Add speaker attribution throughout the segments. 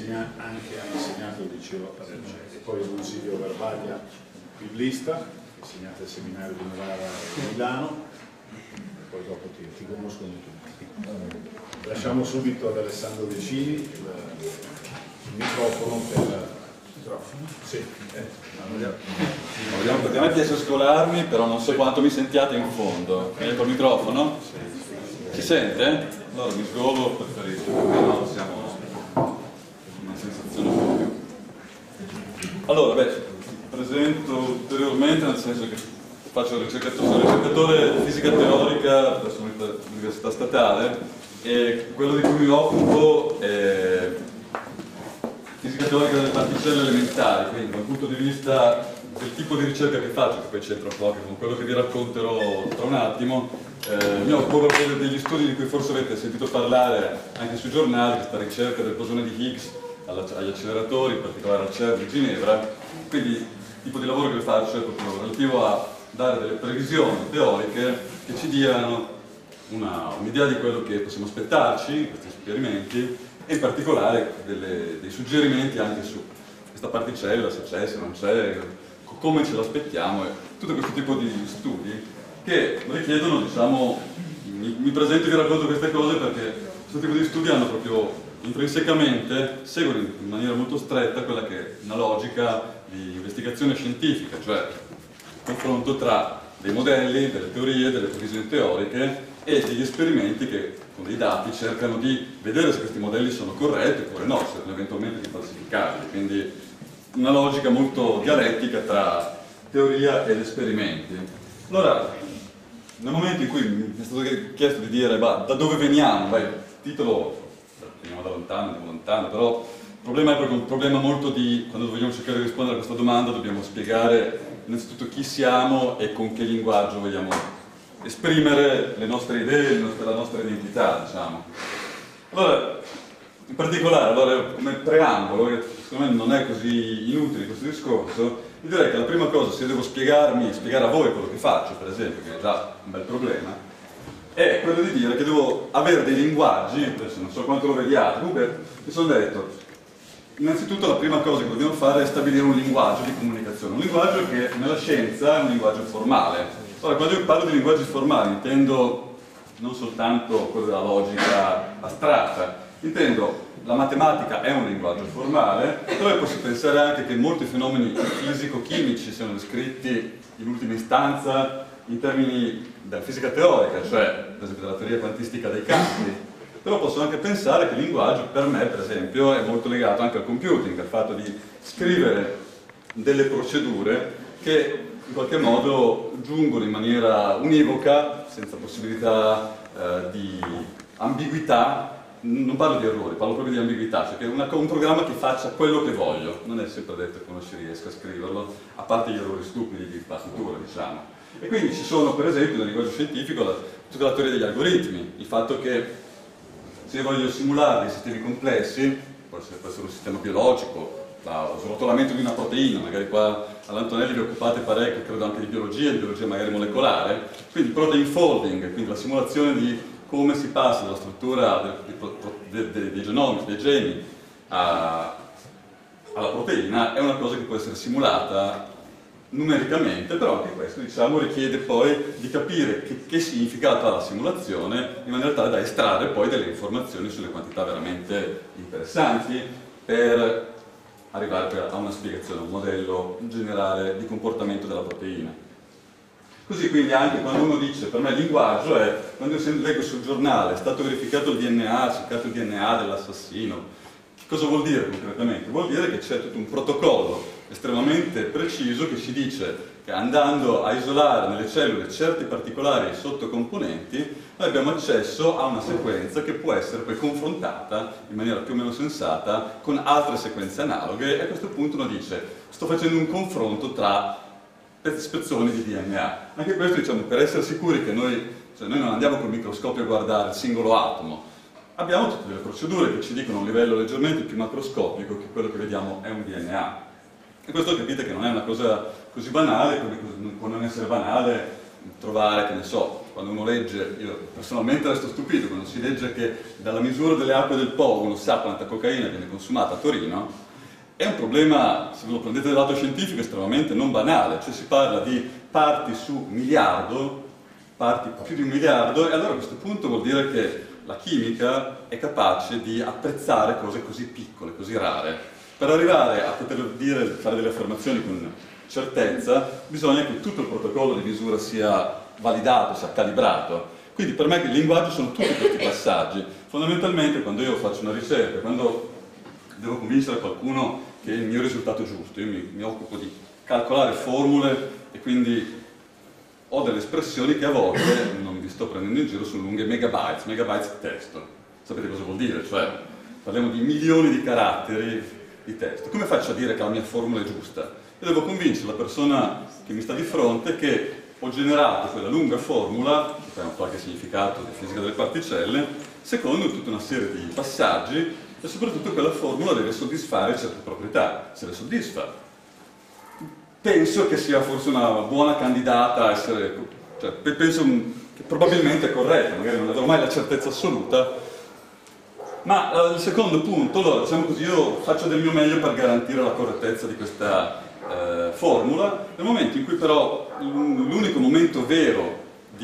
Speaker 1: anche ha insegnato il liceo a Reggio, e poi Lucidio Barbadia, biblista, ha insegnato al seminario di Novara a Milano, e poi dopo ti conoscono tutti. Lasciamo subito ad Alessandro Decini il microfono per... Sì.
Speaker 2: A me piace scolarmi, però non so quanto mi sentiate in fondo. Col microfono? Si sente? Allora mi sgolo, preferisco, perché no siamo una sensazione un po' più. Allora, presento ulteriormente, nel senso che sono ricercatore di fisica teorica presso l'Università Statale, e quello di cui mi occupo è fisica teorica delle particelle elementari, quindi dal punto di vista del tipo di ricerca che faccio, che poi c'entra proprio con quello che vi racconterò tra un attimo, mi occupo proprio degli studi di cui forse avete sentito parlare anche sui giornali, questa ricerca del bosone di Higgs agli acceleratori, in particolare al CERN di Ginevra. Quindi il tipo di lavoro che faccio è proprio relativo a dare delle previsioni teoriche che ci diano un'idea di quello che possiamo aspettarci in questi esperimenti, e in particolare dei suggerimenti anche su questa particella, se c'è, se non c'è, come ce l'aspettiamo, e tutto questo tipo di studi che richiedono, diciamo, mi presento e vi racconto queste cose perché questo tipo di studi hanno proprio intrinsecamente, seguono in maniera molto stretta quella che è una logica di investigazione scientifica, cioè il confronto tra dei modelli, delle teorie, delle previsioni teoriche e degli esperimenti che con dei dati cercano di vedere se questi modelli sono corretti oppure no, se sono eventualmente falsificabili. Quindi una logica molto dialettica tra teoria ed esperimenti. Allora, nel momento in cui mi è stato chiesto di dire da dove veniamo, il titolo veniamo da lontano, però il problema è proprio un problema molto di, quando vogliamo cercare di rispondere a questa domanda, dobbiamo spiegare innanzitutto chi siamo e con che linguaggio vogliamo esprimere le nostre idee, la nostra identità, diciamo. Allora, in particolare, come preambolo, che secondo me non è così inutile questo discorso, vi direi che la prima cosa, se devo spiegare a voi quello che faccio, per esempio, che è già un bel problema, è quello di dire che devo avere dei linguaggi, adesso non so quanto lo vediate, comunque mi sono detto, innanzitutto la prima cosa che dobbiamo fare è stabilire un linguaggio di comunicazione, un linguaggio che nella scienza è un linguaggio formale. Ora, quando io parlo di linguaggi formali intendo non soltanto quello della logica astratta, intendo la matematica è un linguaggio formale, dove posso pensare anche che molti fenomeni fisico-chimici siano descritti in ultima istanza in termini della fisica teorica, cioè per esempio della teoria quantistica dei campi. Però posso anche pensare che il linguaggio per me, per esempio, è molto legato anche al computing, al fatto di scrivere delle procedure che in qualche modo giungono in maniera univoca, senza possibilità di ambiguità. Non parlo di errori, parlo proprio di ambiguità, cioè che è un programma che faccia quello che voglio. Non è sempre detto che uno ci riesca a scriverlo, a parte gli errori stupidi di partitura, diciamo. E quindi ci sono, per esempio, nel linguaggio scientifico, tutta la teoria degli algoritmi, il fatto che se io voglio simulare dei sistemi complessi, può essere un sistema biologico, lo srotolamento di una proteina, magari qua all'Antonelli vi occupate parecchio, credo anche di biologia magari molecolare, quindi protein folding, quindi la simulazione di come si passa dalla struttura dei genomi, dei geni alla proteina, è una cosa che può essere simulata numericamente, però anche questo, diciamo, richiede poi di capire che significato ha la simulazione in maniera tale da estrarre poi delle informazioni sulle quantità veramente interessanti per arrivare a una spiegazione, un modello generale di comportamento della proteina. Così quindi anche quando uno dice, per me il linguaggio è, quando io leggo sul giornale, è stato verificato il DNA, cercato il DNA dell'assassino, che cosa vuol dire concretamente? Vuol dire che c'è tutto un protocollo estremamente preciso che ci dice che andando a isolare nelle cellule certi particolari sottocomponenti, noi abbiamo accesso a una sequenza che può essere poi confrontata in maniera più o meno sensata con altre sequenze analoghe, e a questo punto uno dice, sto facendo un confronto tra spezzoni di DNA. Anche questo, diciamo, per essere sicuri che noi non andiamo col microscopio a guardare il singolo atomo, abbiamo tutte delle procedure che ci dicono a un livello leggermente più macroscopico che quello che vediamo è un DNA. E questo capite che non è una cosa così banale, come può non essere banale trovare, che ne so, quando uno legge, io personalmente resto stupito, quando si legge che dalla misura delle acque del Po uno sa quanta cocaina viene consumata a Torino, è un problema, se ve lo prendete dal lato scientifico, estremamente non banale, cioè si parla di parti su miliardo, parti più di 1 miliardo, e allora a questo punto vuol dire che la chimica è capace di apprezzare cose così piccole, così rare. Per arrivare a poter dire, fare delle affermazioni con certezza, bisogna che tutto il protocollo di misura sia validato, sia calibrato. Quindi per me il linguaggio sono tutti questi passaggi. Fondamentalmente quando io faccio una ricerca, quando devo convincere qualcuno che il mio risultato è giusto, io mi occupo di calcolare formule e quindi ho delle espressioni che a volte, non vi sto prendendo in giro, sono lunghe megabytes di testo. Sapete cosa vuol dire? Cioè parliamo di milioni di caratteri di testo. Come faccio a dire che la mia formula è giusta? Io devo convincere la persona che mi sta di fronte che ho generato quella lunga formula, che ha un qualche significato di fisica delle particelle, secondo tutta una serie di passaggi, e soprattutto quella formula deve soddisfare certe proprietà. Se le soddisfa, penso che sia forse una buona candidata a essere, cioè, penso che probabilmente è corretta, magari non avrò mai la certezza assoluta, ma il secondo punto, allora, diciamo così, io faccio del mio meglio per garantire la correttezza di questa formula, nel momento in cui però l'unico momento vero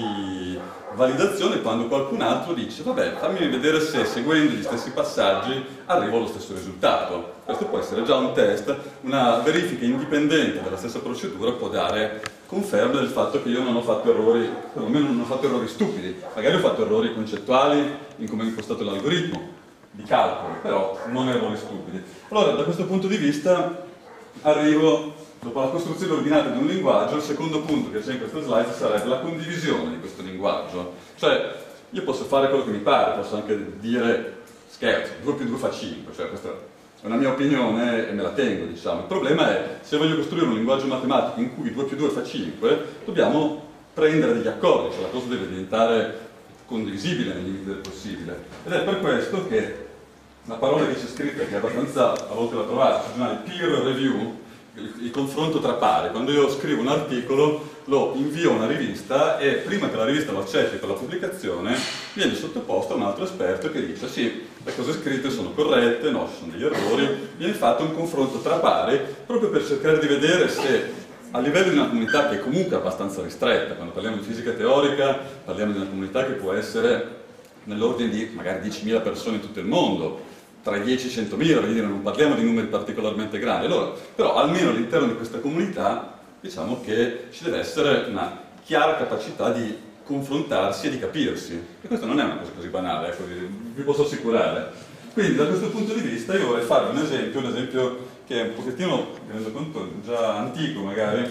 Speaker 2: di validazione è quando qualcun altro dice vabbè, fammi vedere se seguendo gli stessi passaggi arrivo allo stesso risultato. Questo può essere già un test, una verifica indipendente della stessa procedura può dare conferma del fatto che io non ho fatto errori, perlomeno non ho fatto errori stupidi, magari ho fatto errori concettuali in come ho impostato l'algoritmo di calcolo, però non errori stupidi. Allora, da questo punto di vista arrivo, dopo la costruzione ordinata di un linguaggio, il secondo punto che c'è in questa slide sarebbe la condivisione di questo linguaggio. Cioè, io posso fare quello che mi pare, posso anche dire, scherzo, 2 più 2 fa 5, cioè questa è una mia opinione e me la tengo, diciamo. Il problema è, se voglio costruire un linguaggio matematico in cui 2 più 2 fa 5, dobbiamo prendere degli accordi, cioè la cosa deve diventare condivisibile nei limiti del possibile. Ed è per questo che la parola che c'è scritta, che è abbastanza, a volte la trovate sul giornale, peer review, il confronto tra pari. Quando io scrivo un articolo lo invio a una rivista e prima che la rivista lo accetti per la pubblicazione viene sottoposto a un altro esperto che dice sì, le cose scritte sono corrette, no, ci sono degli errori, viene fatto un confronto tra pari proprio per cercare di vedere se a livello di una comunità che è comunque abbastanza ristretta, quando parliamo di fisica teorica parliamo di una comunità che può essere nell'ordine di magari 10.000 persone in tutto il mondo, tra i 10 e i 100.000, quindi non parliamo di numeri particolarmente grandi. Allora, però almeno all'interno di questa comunità diciamo che ci deve essere una chiara capacità di confrontarsi e di capirsi. E questo non è una cosa così banale, ecco, vi posso assicurare. Quindi da questo punto di vista io vorrei fare un esempio che è un pochettino, mi rendo conto, già antico magari,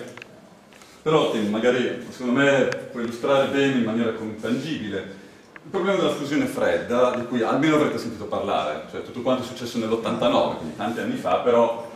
Speaker 2: però che magari secondo me può illustrare bene in maniera tangibile il problema della fusione fredda, di cui almeno avrete sentito parlare, cioè tutto quanto è successo nell'89, quindi tanti anni fa, però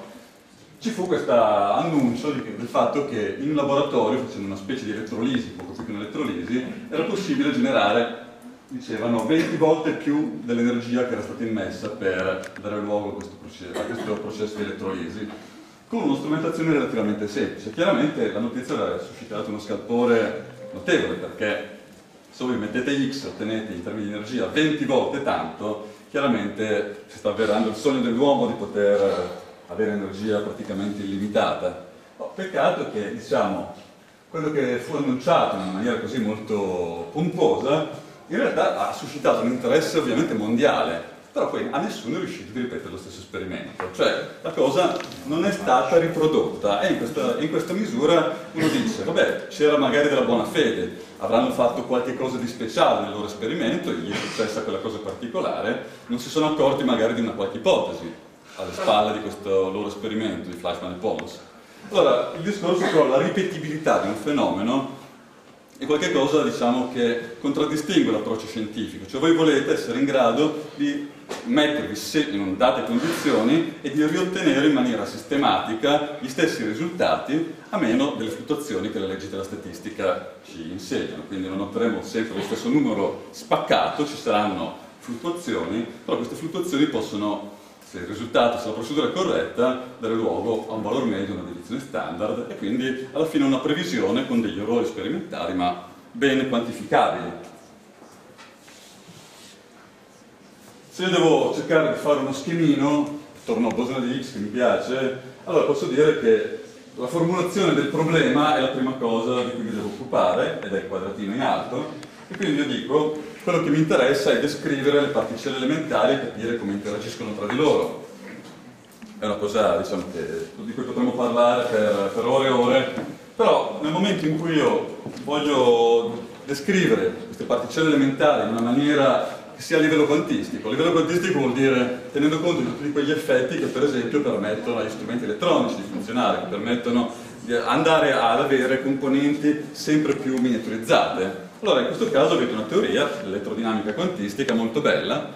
Speaker 2: ci fu questo annuncio del fatto che in un laboratorio, facendo una specie di elettrolisi, poco più che un'elettrolisi, era possibile generare, dicevano, 20 volte più dell'energia che era stata immessa per dare luogo a questo processo di elettrolisi, con una strumentazione relativamente semplice. Chiaramente la notizia aveva suscitato uno scalpore notevole, perché se voi mettete X ottenete in termini di energia 20 volte tanto, chiaramente si sta avverando il sogno dell'uomo di poter avere energia praticamente illimitata. Peccato che, diciamo, quello che fu annunciato in maniera così molto pomposa, in realtà ha suscitato un interesse ovviamente mondiale, però poi a nessuno è riuscito di ripetere lo stesso esperimento, cioè la cosa non è stata riprodotta e in questa misura uno dice, vabbè, c'era magari della buona fede, avranno fatto qualche cosa di speciale nel loro esperimento, gli è successa quella cosa particolare, non si sono accorti magari di una qualche ipotesi alle spalle di questo loro esperimento di Fleischmann e Pons. Allora, il discorso sulla ripetibilità di un fenomeno è qualcosa, diciamo, che contraddistingue l'approccio scientifico, cioè voi volete essere in grado di mettervi in date condizioni e di riottenere in maniera sistematica gli stessi risultati a meno delle fluttuazioni che le leggi della statistica ci insegnano, quindi non otterremo sempre lo stesso numero spaccato, ci saranno fluttuazioni, però queste fluttuazioni possono, se il risultato, se la procedura è corretta, dare luogo a un valore medio, una deviazione standard e quindi alla fine una previsione con degli errori sperimentali, ma ben quantificabili. Se io devo cercare di fare uno schemino, torno al bosone di Higgs che mi piace, allora posso dire che la formulazione del problema è la prima cosa di cui mi devo occupare, ed è il quadratino in alto, e quindi io dico, quello che mi interessa è descrivere le particelle elementari e capire come interagiscono tra di loro. È una cosa, diciamo, di cui potremmo parlare per ore e ore, però nel momento in cui io voglio descrivere queste particelle elementari in una maniera che sia a livello quantistico. A livello quantistico vuol dire tenendo conto di tutti quegli effetti che per esempio permettono agli strumenti elettronici di funzionare, che permettono di andare ad avere componenti sempre più miniaturizzate. Allora in questo caso avete una teoria, l'elettrodinamica quantistica, molto bella,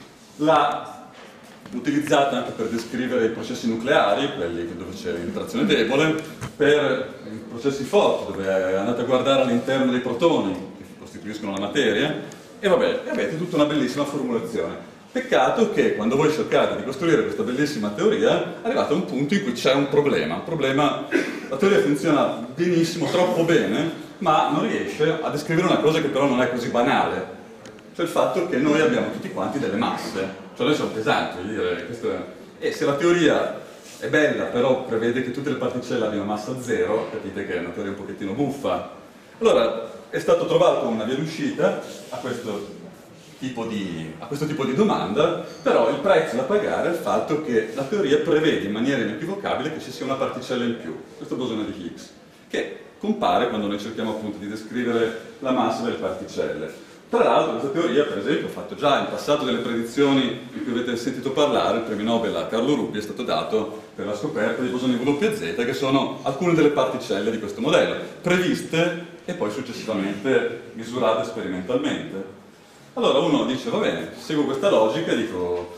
Speaker 2: l'ha utilizzata anche per descrivere i processi nucleari, quelli dove c'è l'interazione debole, per i processi forti, dove andate a guardare all'interno dei protoni che costituiscono la materia, e vabbè, avete tutta una bellissima formulazione. Peccato che quando voi cercate di costruire questa bellissima teoria, arrivate a un punto in cui c'è un problema. La teoria funziona benissimo, troppo bene, ma non riesce a descrivere una cosa che però non è così banale. Cioè il fatto che noi abbiamo tutti quanti delle masse. Cioè noi siamo pesanti, voglio dire, e se la teoria è bella, però prevede che tutte le particelle abbiano massa zero, capite che è una teoria un pochettino buffa. Allora, è stato trovato una via d'uscita a questo tipo di domanda, però il prezzo da pagare è il fatto che la teoria prevede in maniera inequivocabile che ci sia una particella in più, questo bosone di Higgs, che compare quando noi cerchiamo appunto di descrivere la massa delle particelle. Tra l'altro questa teoria, per esempio, ha fatto già in passato delle predizioni di cui avete sentito parlare. Il premio Nobel a Carlo Rubbia è stato dato per la scoperta dei bosoni WZ, che sono alcune delle particelle di questo modello, previste e poi successivamente misurate sperimentalmente. Allora uno dice, va bene, seguo questa logica e dico,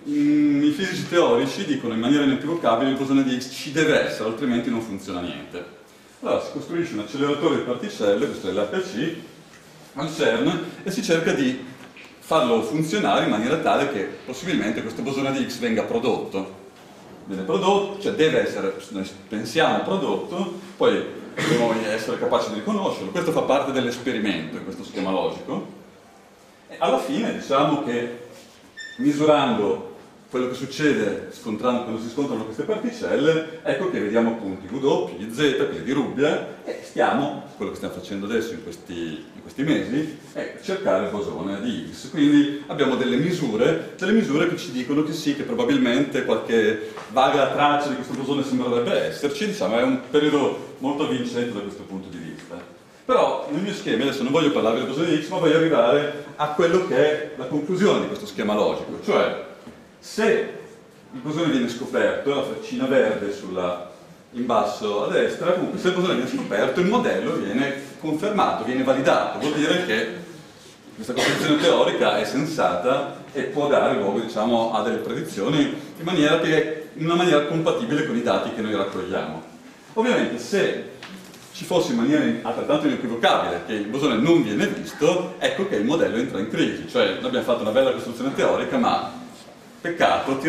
Speaker 2: i fisici teorici dicono in maniera inequivocabile il bosone di Higgs ci deve essere, altrimenti non funziona niente. Allora si costruisce un acceleratore di particelle, questo è l'HC, al CERN, e si cerca di farlo funzionare in maniera tale che possibilmente questo bosone di Higgs venga prodotto. Viene prodotto, cioè deve essere, noi pensiamo prodotto, poi dobbiamo essere capaci di riconoscerlo. Questo fa parte dell'esperimento in questo schema logico. E alla fine diciamo che misurando quello che succede quando si scontrano queste particelle, ecco che vediamo appunto i W, gli Z, quelli di Rubbia, e quello che stiamo facendo adesso in questi mesi, è cercare il bosone di Higgs. Quindi abbiamo delle misure che ci dicono che sì, che probabilmente qualche vaga traccia di questo bosone sembrerebbe esserci, diciamo, è un periodo molto vincente da questo punto di vista. Però nel mio schema, adesso non voglio parlare del bosone di Higgs, ma voglio arrivare a quello che è la conclusione di questo schema logico, cioè se il bosone viene scoperto, la freccina verde in basso a destra, comunque se il bosone viene scoperto il modello viene confermato, viene validato, vuol dire che questa costruzione teorica è sensata e può dare luogo, diciamo, a delle predizioni in una maniera compatibile con i dati che noi raccogliamo. Ovviamente se ci fosse in maniera altrettanto inequivocabile che il bosone non viene visto, ecco che il modello entra in crisi, cioè noi abbiamo fatto una bella costruzione teorica, ma peccato,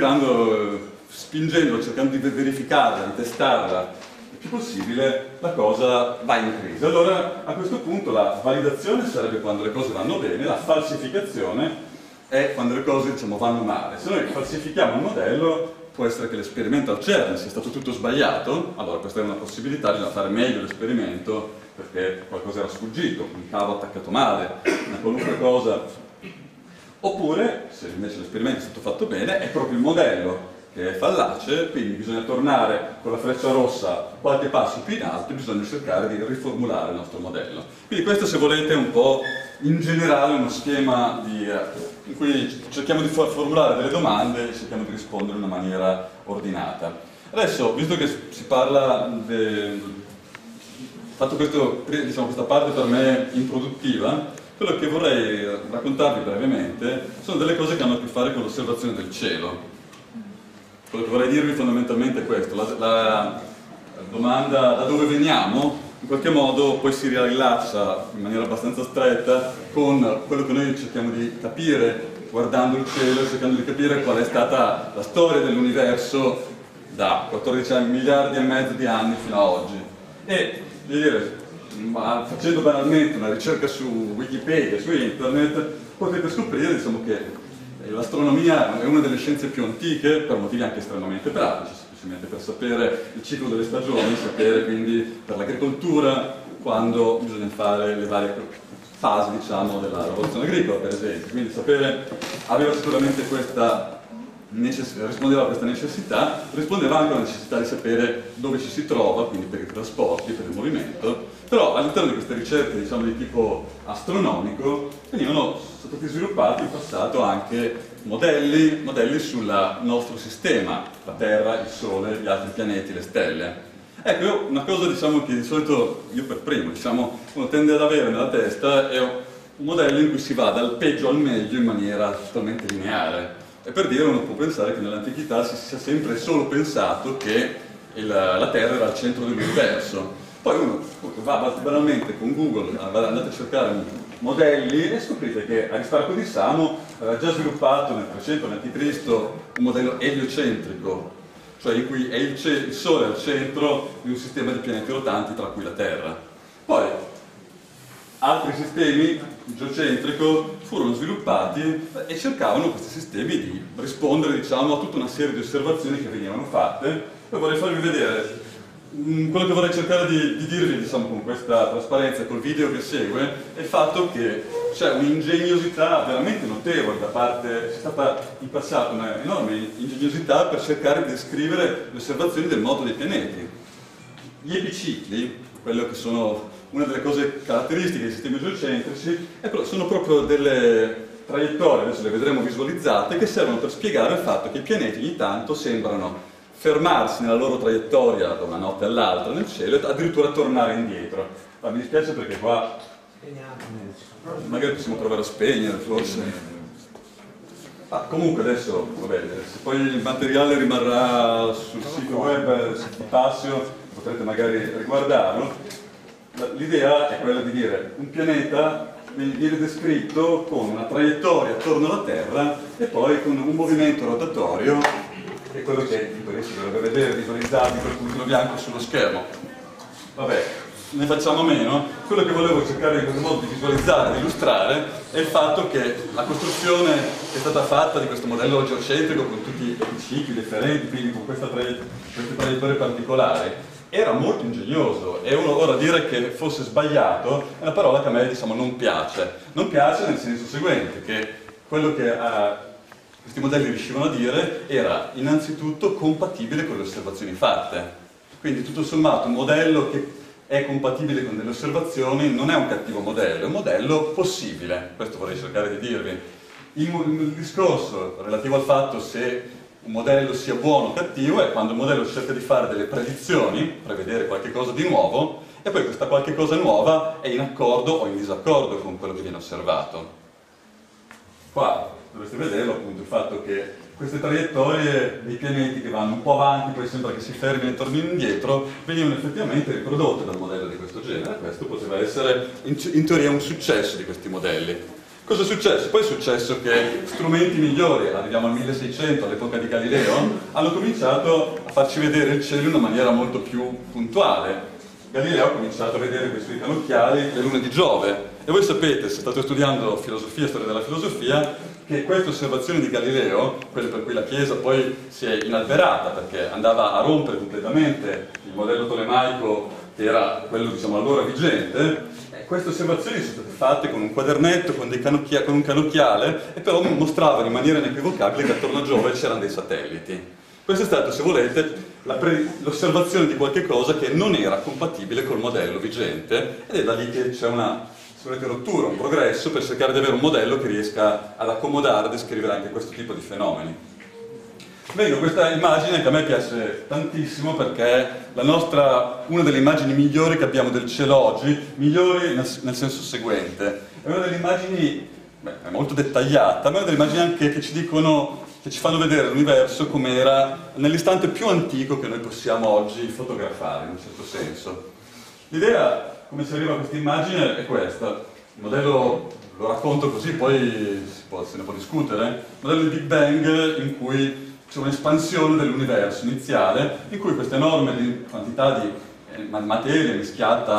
Speaker 2: spingendo, cercando di verificarla, di testarla il più possibile, la cosa va in crisi. Allora a questo punto la validazione sarebbe quando le cose vanno bene, la falsificazione è quando le cose, diciamo, vanno male. Se noi falsifichiamo il modello, può essere che l'esperimento al CERN sia stato tutto sbagliato, allora questa è una possibilità, bisogna fare meglio l'esperimento perché qualcosa era sfuggito, un cavo attaccato male, una qualunque cosa. Oppure, se invece l'esperimento è stato fatto bene, è proprio il modello che è fallace, quindi bisogna tornare con la freccia rossa qualche passo più in alto e bisogna cercare di riformulare il nostro modello. Quindi questo, se volete, è un po' in generale uno schema in cui cerchiamo di formulare delle domande e cerchiamo di rispondere in una maniera ordinata. Adesso, visto che si parla fatto questa parte per me improduttiva, quello che vorrei raccontarvi brevemente sono delle cose che hanno a che fare con l'osservazione del cielo. Quello che vorrei dirvi fondamentalmente è questo, la domanda da dove veniamo in qualche modo poi si rilaccia in maniera abbastanza stretta con quello che noi cerchiamo di capire guardando il cielo, cercando di capire qual è stata la storia dell'universo da 14 miliardi e mezzo di anni fino a oggi. E, voglio dire, ma facendo banalmente una ricerca su Wikipedia, su internet, potete scoprire, diciamo, che l'astronomia è una delle scienze più antiche per motivi anche estremamente pratici, semplicemente per sapere il ciclo delle stagioni, sapere quindi per l'agricoltura quando bisogna fare le varie fasi, diciamo, della rivoluzione agricola, per esempio. Quindi sapere aveva sicuramente questa rispondeva a questa necessità, rispondeva anche alla necessità di sapere dove ci si trova, quindi per i trasporti, per il movimento, però all'interno di queste ricerche, diciamo, di tipo astronomico sono stati sviluppati in passato anche modelli sul nostro sistema, la Terra, il Sole, gli altri pianeti, le stelle. Ecco, una cosa, diciamo, che di solito io per primo, diciamo, uno tende ad avere nella testa è un modello in cui si va dal peggio al meglio in maniera totalmente lineare. E per dire, uno può pensare che nell'antichità si sia sempre solo pensato che la Terra era al centro dell'universo. Poi uno va banalmente con Google, andate a cercare modelli e scoprite che Aristarco di Samo aveva già sviluppato nel 300 a.C. un modello eliocentrico, cioè in cui è il Sole al centro di un sistema di pianeti rotanti, tra cui la Terra. Poi altri sistemi geocentrico furono sviluppati e cercavano questi sistemi di rispondere, diciamo, a tutta una serie di osservazioni che venivano fatte. Poi vorrei farvi vedere quello che vorrei cercare di dirvi, diciamo, con questa trasparenza, col video che segue, è il fatto che c'è un'ingegnosità veramente notevole da parte, c'è stata in passato una enorme ingegnosità per cercare di descrivere le osservazioni del moto dei pianeti. Gli epicicli, quello che sono una delle cose caratteristiche dei sistemi geocentrici, sono proprio delle traiettorie, adesso le vedremo visualizzate, che servono per spiegare il fatto che i pianeti ogni tanto sembrano fermarsi nella loro traiettoria da una notte all'altra nel cielo e addirittura tornare indietro. Ma mi dispiace perché qua magari possiamo provare a spegnere, forse. Comunque adesso, vabbè, se poi il materiale rimarrà sul sito web di Passio, potrete magari riguardarlo. L'idea è quella di dire un pianeta viene descritto con una traiettoria attorno alla Terra e poi con un movimento rotatorio, che è quello che in teoria si dovrebbe vedere visualizzato in quel puntino bianco sullo schermo. Vabbè, ne facciamo a meno. Quello che volevo cercare in questo modo di visualizzare, di illustrare, è il fatto che la costruzione che è stata fatta di questo modello geocentrico con tutti i cicli differenti, quindi con queste traiettorie particolari, era molto ingegnoso, e uno ora dire che fosse sbagliato è una parola che a me, diciamo, non piace. Non piace nel senso seguente, che quello che questi modelli riuscivano a dire era innanzitutto compatibile con le osservazioni fatte. Quindi tutto sommato un modello che è compatibile con delle osservazioni non è un cattivo modello, è un modello possibile, questo vorrei cercare di dirvi. Il discorso relativo al fatto se un modello sia buono o cattivo è quando il modello cerca di fare delle predizioni, prevedere qualche cosa di nuovo, e poi questa qualche cosa nuova è in accordo o in disaccordo con quello che viene osservato. Qua dovreste vederlo, appunto, il fatto che queste traiettorie dei pianeti che vanno un po' avanti, poi sembra che si fermino e tornino indietro, venivano effettivamente riprodotte da un modello di questo genere. Questo poteva essere in teoria un successo di questi modelli. Cosa è successo? Poi è successo che strumenti migliori, arriviamo al 1600, all'epoca di Galileo, hanno cominciato a farci vedere il cielo in una maniera molto più puntuale. Galileo ha cominciato a vedere con i suoi cannocchiali le lune di Giove. E voi sapete, se state studiando filosofia, storia della filosofia, che queste osservazioni di Galileo, quelle per cui la Chiesa poi si è inalberata, perché andava a rompere completamente il modello tolemaico che era quello, diciamo, allora vigente, queste osservazioni sono state fatte con un quadernetto, con un cannocchiale, e però mostravano in maniera inequivocabile che attorno a Giove c'erano dei satelliti. Questo è stato, se volete, l'osservazione di qualche cosa che non era compatibile col modello vigente, ed è da lì che c'è una, se volete, rottura, un progresso per cercare di avere un modello che riesca ad accomodare, a descrivere anche questo tipo di fenomeni. Vengo questa immagine che a me piace tantissimo perché è una delle immagini migliori che abbiamo del cielo oggi, migliori nel senso seguente. È una delle immagini, è molto dettagliata, ma è una delle immagini anche che ci dicono, che ci fanno vedere l'universo come era nell'istante più antico che noi possiamo oggi fotografare, in un certo senso. L'idea, come si arriva a questa immagine, è questa. Il modello, lo racconto così, poi se ne può discutere. Il modello di Big Bang, in cui c'è un'espansione dell'universo iniziale, in cui questa enorme quantità di materia mischiata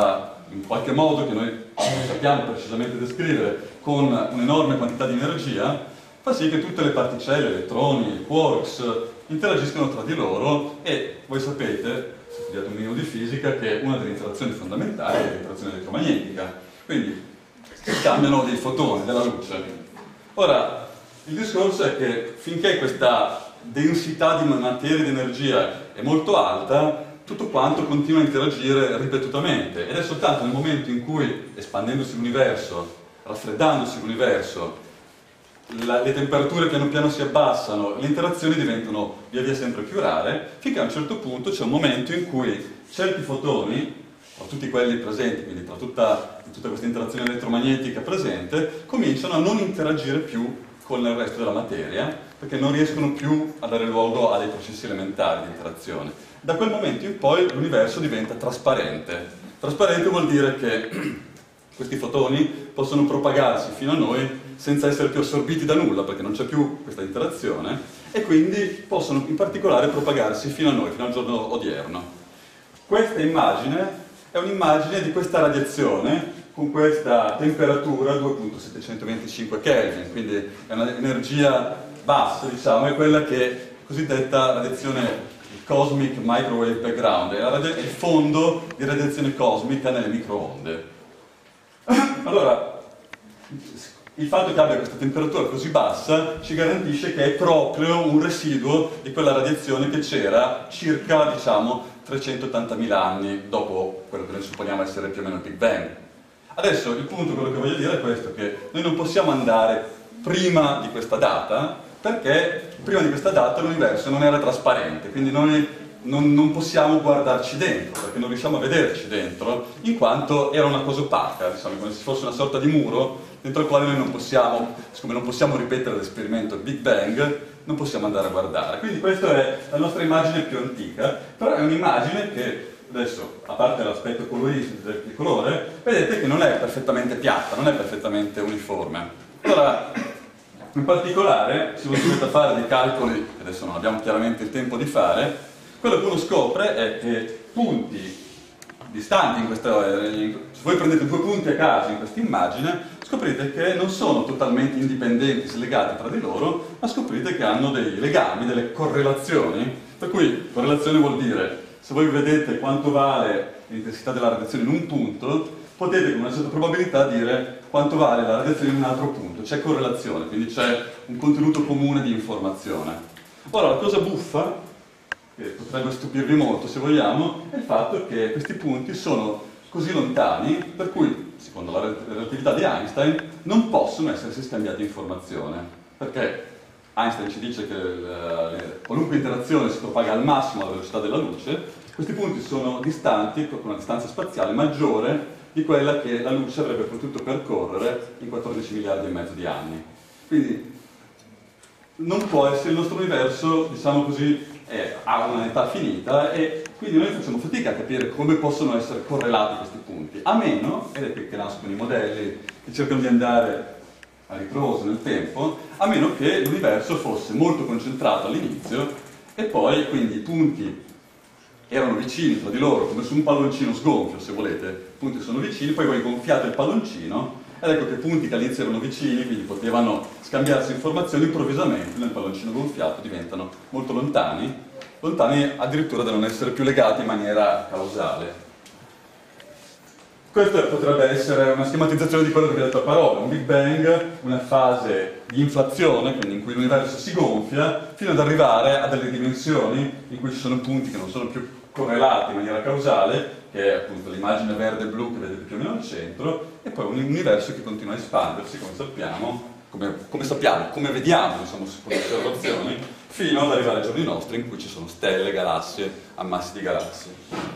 Speaker 2: in qualche modo che noi non sappiamo precisamente descrivere, con un'enorme quantità di energia, fa sì che tutte le particelle, elettroni, quarks, interagiscono tra di loro e voi sapete, se studiate un minimo di fisica, che una delle interazioni fondamentali è l'interazione elettromagnetica. Quindi si scambiano dei fotoni, della luce. Ora, il discorso è che finché questa densità di materia e di energia è molto alta, tutto quanto continua a interagire ripetutamente ed è soltanto nel momento in cui, espandendosi l'universo, raffreddandosi l'universo, le temperature piano piano si abbassano, le interazioni diventano via via sempre più rare, finché a un certo punto c'è un momento in cui certi fotoni, tra tutti quelli presenti, quindi tra tutta questa interazione elettromagnetica presente, cominciano a non interagire più con il resto della materia, perché non riescono più a dare luogo a dei processi elementari di interazione. Da quel momento in poi l'universo diventa trasparente. Trasparente vuol dire che questi fotoni possono propagarsi fino a noi senza essere più assorbiti da nulla, perché non c'è più questa interazione, e quindi possono in particolare propagarsi fino a noi, fino al giorno odierno. Questa immagine è un'immagine di questa radiazione con questa temperatura 2.725 Kelvin, quindi è un'energia bassa, diciamo, è quella che è cosiddetta radiazione Cosmic Microwave Background, è il fondo di radiazione cosmica nelle microonde. Allora, il fatto che abbia questa temperatura così bassa ci garantisce che è proprio un residuo di quella radiazione che c'era circa, diciamo, 380.000 anni dopo quello che noi supponiamo essere più o meno il Big Bang. Adesso il punto, quello che voglio dire è questo, che noi non possiamo andare prima di questa data, perché prima di questa data l'universo non era trasparente, quindi noi non possiamo guardarci dentro, perché non riusciamo a vederci dentro, in quanto era una cosa opaca, diciamo, come se fosse una sorta di muro dentro il quale noi non possiamo, siccome non possiamo ripetere l'esperimento Big Bang, non possiamo andare a guardare. Quindi questa è la nostra immagine più antica, però è un'immagine che adesso, a parte l'aspetto coloristico del colore, vedete che non è perfettamente piatta, non è perfettamente uniforme. Allora, in particolare, se voi dovete fare dei calcoli, che adesso non abbiamo chiaramente il tempo di fare, quello che uno scopre è che punti distanti in questa, se voi prendete due punti a caso in questa immagine, scoprite che non sono totalmente indipendenti, slegati tra di loro, ma scoprite che hanno dei legami, delle correlazioni, per cui correlazione vuol dire, se voi vedete quanto vale l'intensità della radiazione in un punto, potete con una certa probabilità dire quanto vale la radiazione in un altro punto, c'è correlazione, quindi c'è un contenuto comune di informazione. Ora, la cosa buffa, che potrebbe stupirvi molto se vogliamo, è il fatto che questi punti sono così lontani, per cui, secondo la relatività di Einstein, non possono essersi scambiate informazione, perché Einstein ci dice che qualunque interazione si propaga al massimo alla velocità della luce, questi punti sono distanti, con una distanza spaziale maggiore di quella che la luce avrebbe potuto percorrere in 14 miliardi e mezzo di anni. Quindi non può essere il nostro universo, diciamo così, ha un'età finita e quindi noi facciamo fatica a capire come possono essere correlati questi punti, a meno, ed è qui che nascono i modelli che cercano di andare a ritroso nel tempo, a meno che l'universo fosse molto concentrato all'inizio e poi quindi i punti erano vicini tra di loro, come su un palloncino sgonfio, se volete, i punti sono vicini, poi voi gonfiate il palloncino ed ecco che punti che all'inizio erano vicini, quindi potevano scambiarsi informazioni, improvvisamente nel palloncino gonfiato diventano molto lontani, lontani addirittura da non essere più legati in maniera causale. Questa potrebbe essere una schematizzazione di quello che vi ho detto a parole, un Big Bang, una fase di inflazione, quindi in cui l'universo si gonfia, fino ad arrivare a delle dimensioni in cui ci sono punti che non sono più correlati in maniera causale, che è appunto l'immagine verde e blu che vedete più o meno al centro, e poi un universo che continua a espandersi, come sappiamo, come vediamo, diciamo, con le osservazioni, fino ad arrivare ai giorni nostri in cui ci sono stelle, galassie, ammassi di galassie.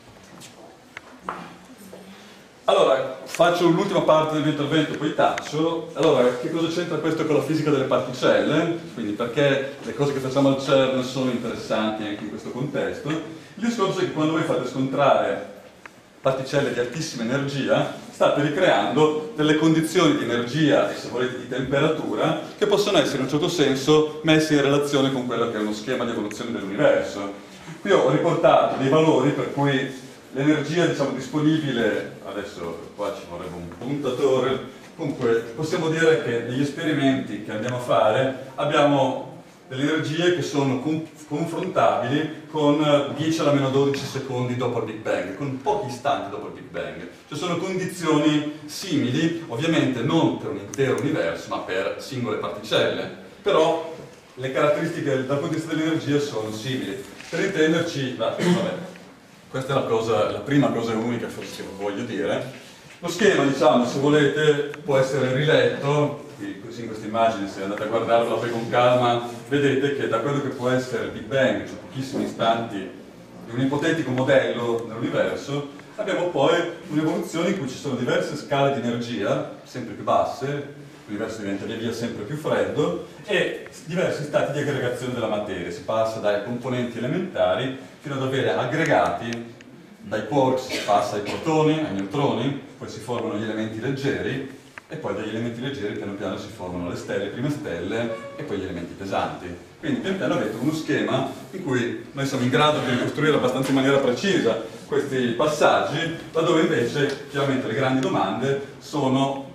Speaker 2: Allora, faccio l'ultima parte del mio intervento, poi taccio. Allora, che cosa c'entra questo con la fisica delle particelle? Quindi perché le cose che facciamo al CERN sono interessanti anche in questo contesto? Il discorso è che quando voi fate scontrare particelle di altissima energia, state ricreando delle condizioni di energia e, se volete, di temperatura che possono essere in un certo senso messe in relazione con quello che è uno schema di evoluzione dell'universo. Qui ho riportato dei valori per cui l'energia, diciamo, disponibile, adesso qua ci vorrebbe un puntatore, comunque possiamo dire che negli esperimenti che andiamo a fare abbiamo delle energie che sono confrontabili con 10 alla meno 12 secondi dopo il Big Bang, con pochi istanti dopo il Big Bang. Cioè sono condizioni simili, ovviamente non per un intero universo, ma per singole particelle. Però le caratteristiche dal punto di vista dell'energia sono simili. Per intenderci, vabbè, questa è la prima cosa unica forse che voglio dire. Lo schema, diciamo, se volete, può essere riletto. Così in questa immagine, se andate a guardarla poi con calma, vedete che da quello che può essere il Big Bang, cioè pochissimi istanti di un ipotetico modello dell'universo, abbiamo poi un'evoluzione in cui ci sono diverse scale di energia, sempre più basse, l'universo diventa via via sempre più freddo, e diversi stati di aggregazione della materia. Si passa dai componenti elementari fino ad avere aggregati, dai quarks si passa ai protoni, ai neutroni, poi si formano gli elementi leggeri, e poi dagli elementi leggeri piano piano si formano le stelle, le prime stelle e poi gli elementi pesanti. Quindi piano piano avete uno schema in cui noi siamo in grado di ricostruire abbastanza in maniera precisa questi passaggi, laddove invece chiaramente le grandi domande sono,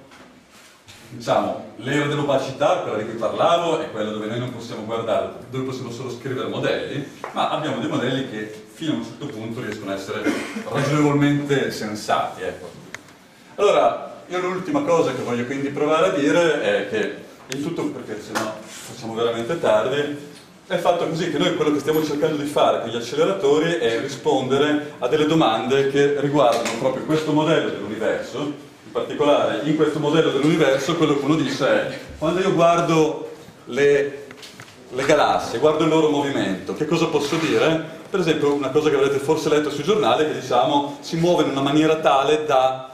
Speaker 2: diciamo, l'era dell'opacità, quella di cui parlavo, è quella dove noi non possiamo guardare, dove possiamo solo scrivere modelli, ma abbiamo dei modelli che fino a un certo punto riescono a essere ragionevolmente sensati. Ecco. Allora, io l'ultima cosa che voglio quindi provare a dire è che il tutto, perché sennò facciamo veramente tardi, è fatto così che noi quello che stiamo cercando di fare con gli acceleratori è rispondere a delle domande che riguardano proprio questo modello dell'universo. In particolare, in questo modello dell'universo, quello che uno dice è: quando io guardo le galassie, guardo il loro movimento, che cosa posso dire? Per esempio, una cosa che avrete forse letto sui giornali è che, diciamo, si muove in una maniera tale da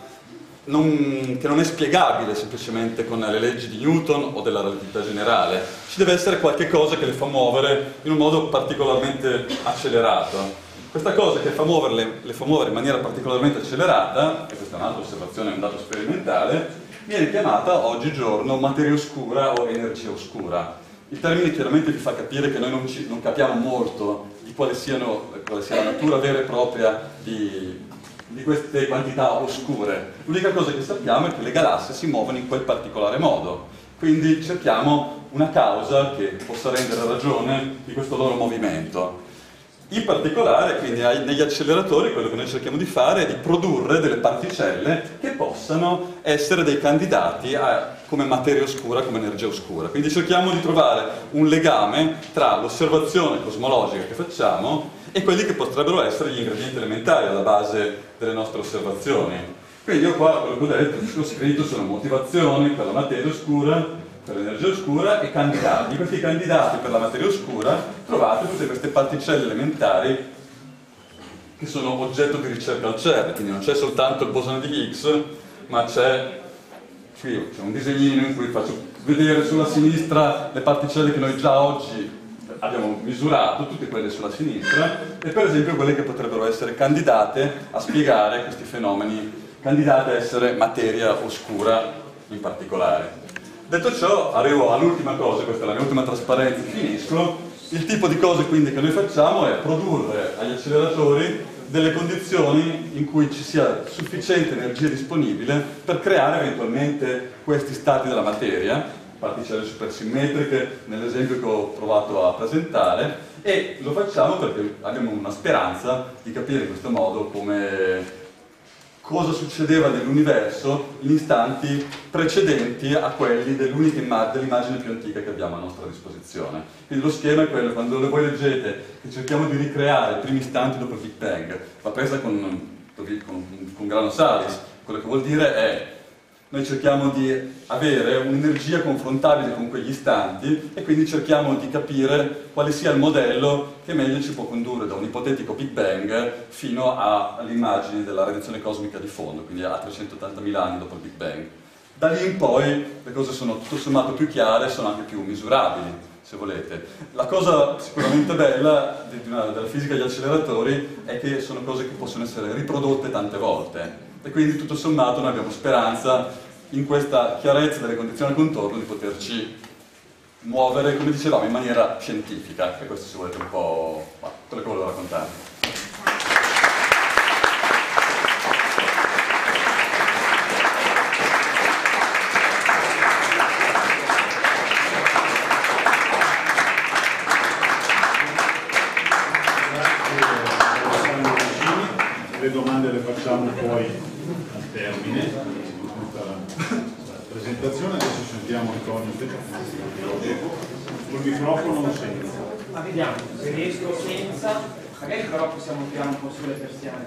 Speaker 2: che non è spiegabile semplicemente con le leggi di Newton o della relatività generale. Ci deve essere qualche cosa che le fa muovere in un modo particolarmente accelerato. Questa cosa che le fa muovere in maniera particolarmente accelerata, e questa è un'altra osservazione, è un dato sperimentale, viene chiamata oggigiorno materia oscura o energia oscura. Il termine chiaramente vi fa capire che noi non capiamo molto di quale sia la natura vera e propria di queste quantità oscure. L'unica cosa che sappiamo è che le galassie si muovono in quel particolare modo, quindi cerchiamo una causa che possa rendere ragione di questo loro movimento. In particolare, quindi, negli acceleratori quello che noi cerchiamo di fare è di produrre delle particelle che possano essere dei candidati come materia oscura, come energia oscura. Quindi cerchiamo di trovare un legame tra l'osservazione cosmologica che facciamo e quelli che potrebbero essere gli ingredienti elementari alla base delle nostre osservazioni. Quindi io qua, quello che ho detto, ho scritto sono motivazioni per la materia oscura, per l'energia oscura e candidati. In questi candidati per la materia oscura trovate tutte queste particelle elementari che sono oggetto di ricerca al CERN, quindi non c'è soltanto il bosone di Higgs, ma c'è un disegnino in cui faccio vedere sulla sinistra le particelle che noi già oggi abbiamo misurato, tutte quelle sulla sinistra, e per esempio quelle che potrebbero essere candidate a spiegare questi fenomeni, candidate a essere materia oscura in particolare. Detto ciò, arrivo all'ultima cosa, questa è la mia ultima trasparenza, finisco. Il tipo di cose quindi che noi facciamo è produrre agli acceleratori delle condizioni in cui ci sia sufficiente energia disponibile per creare eventualmente questi stati della materia, particelle supersimmetriche nell'esempio che ho provato a presentare, e lo facciamo perché abbiamo una speranza di capire in questo modo cosa succedeva nell'universo in istanti precedenti a quelli dell'immagine più antica che abbiamo a nostra disposizione. Quindi lo schema è quello: quando voi leggete che cerchiamo di ricreare i primi istanti dopo il Big Bang, va presa con grano salis. Quello che vuol dire è: noi cerchiamo di avere un'energia confrontabile con quegli istanti e quindi cerchiamo di capire quale sia il modello che meglio ci può condurre da un ipotetico Big Bang fino all'immagine della radiazione cosmica di fondo, quindi a 380.000 anni dopo il Big Bang. Da lì in poi le cose sono tutto sommato più chiare, sono anche più misurabili, se volete. La cosa sicuramente bella della fisica degli acceleratori è che sono cose che possono essere riprodotte tante volte. E quindi tutto sommato noi abbiamo speranza in questa chiarezza delle condizioni al contorno di poterci muovere, come dicevamo, in maniera scientifica. E questo, se volete, un po' quello che volevo raccontare.
Speaker 1: le domande le facciamo poi al termine di tutta la presentazione. Adesso sentiamo Antonio col microfono senza.
Speaker 3: Ma vediamo, se riesco senza, magari però possiamo tirare un po' sulle persiane.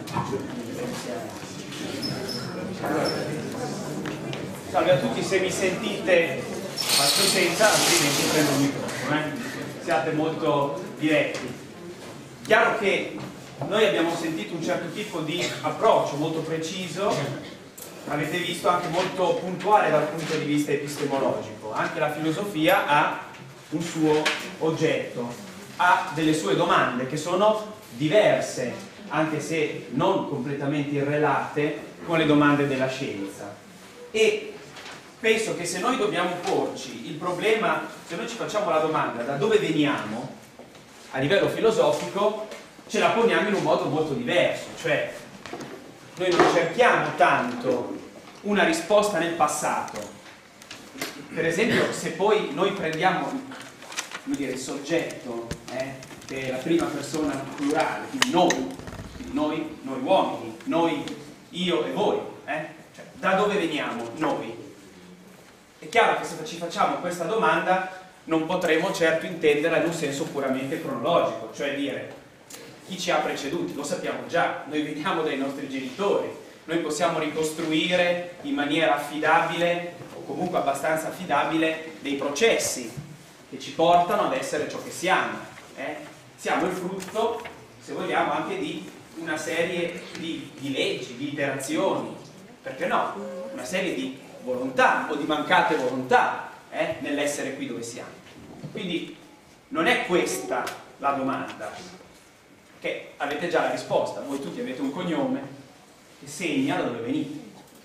Speaker 3: Salve a tutti, se mi sentite faccio senza, altrimenti prendo il microfono, siate molto diretti. Chiaro che noi abbiamo sentito un certo tipo di approccio molto preciso, avete visto anche molto puntuale dal punto di vista epistemologico. Anche la filosofia ha un suo oggetto, ha delle sue domande che sono diverse, anche se non completamente irrelate, con le domande della scienza. E penso che se noi dobbiamo porci il problema, se noi ci facciamo la domanda da dove veniamo, a livello filosofico, ce la poniamo in un modo molto diverso, cioè noi non cerchiamo tanto una risposta nel passato. Per esempio, se poi noi prendiamo, come dire, il soggetto, che è la prima persona plurale, quindi noi uomini, noi, io e voi, cioè, da dove veniamo noi? È chiaro che se ci facciamo questa domanda non potremo certo intenderla in un senso puramente cronologico, cioè dire chi ci ha preceduti, lo sappiamo già, noi veniamo dai nostri genitori, noi possiamo ricostruire in maniera affidabile o comunque abbastanza affidabile dei processi che ci portano ad essere ciò che siamo. Siamo il frutto, se vogliamo, anche di una serie di leggi, di interazioni, perché no? Una serie di volontà o di mancate volontà nell'essere qui dove siamo. Quindi non è questa la domanda, che avete già la risposta, voi tutti avete un cognome che segna da dove venite.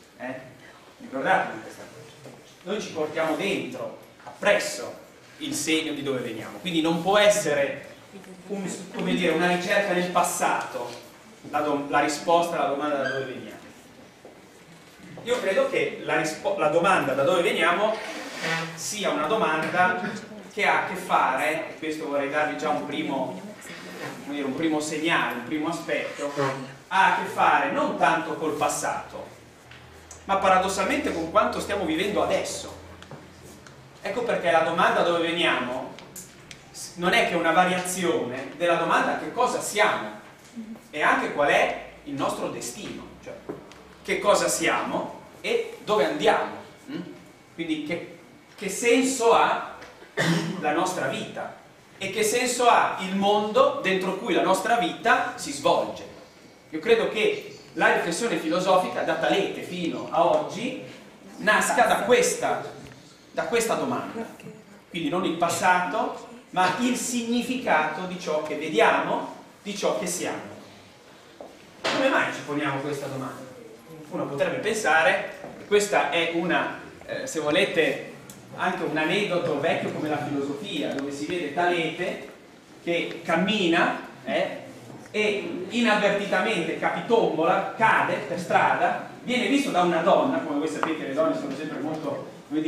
Speaker 3: Ricordatevi questa cosa. Noi ci portiamo dentro, appresso, il segno di dove veniamo, quindi non può essere come dire, una ricerca nel passato la risposta alla domanda da dove veniamo. Io credo che la domanda da dove veniamo sia una domanda che ha a che fare, e questo vorrei darvi già un primo segnale, un primo aspetto, ha a che fare non tanto col passato, ma paradossalmente con quanto stiamo vivendo adesso. Ecco perché la domanda da dove veniamo non è che una variazione della domanda che cosa siamo e anche qual è il nostro destino, cioè che cosa siamo e dove andiamo. Quindi che senso ha la nostra vita e che senso ha il mondo dentro cui la nostra vita si svolge. Io credo che la riflessione filosofica da Talete fino a oggi nasca da questa domanda, quindi non il passato ma il significato di ciò che vediamo, di ciò che siamo. Come mai ci poniamo questa domanda? Uno potrebbe pensare, questa è una, se volete, anche un aneddoto vecchio come la filosofia, dove si vede Talete che cammina e inavvertitamente capitombola, cade per strada, viene visto da una donna, come voi sapete le donne sono sempre molto, come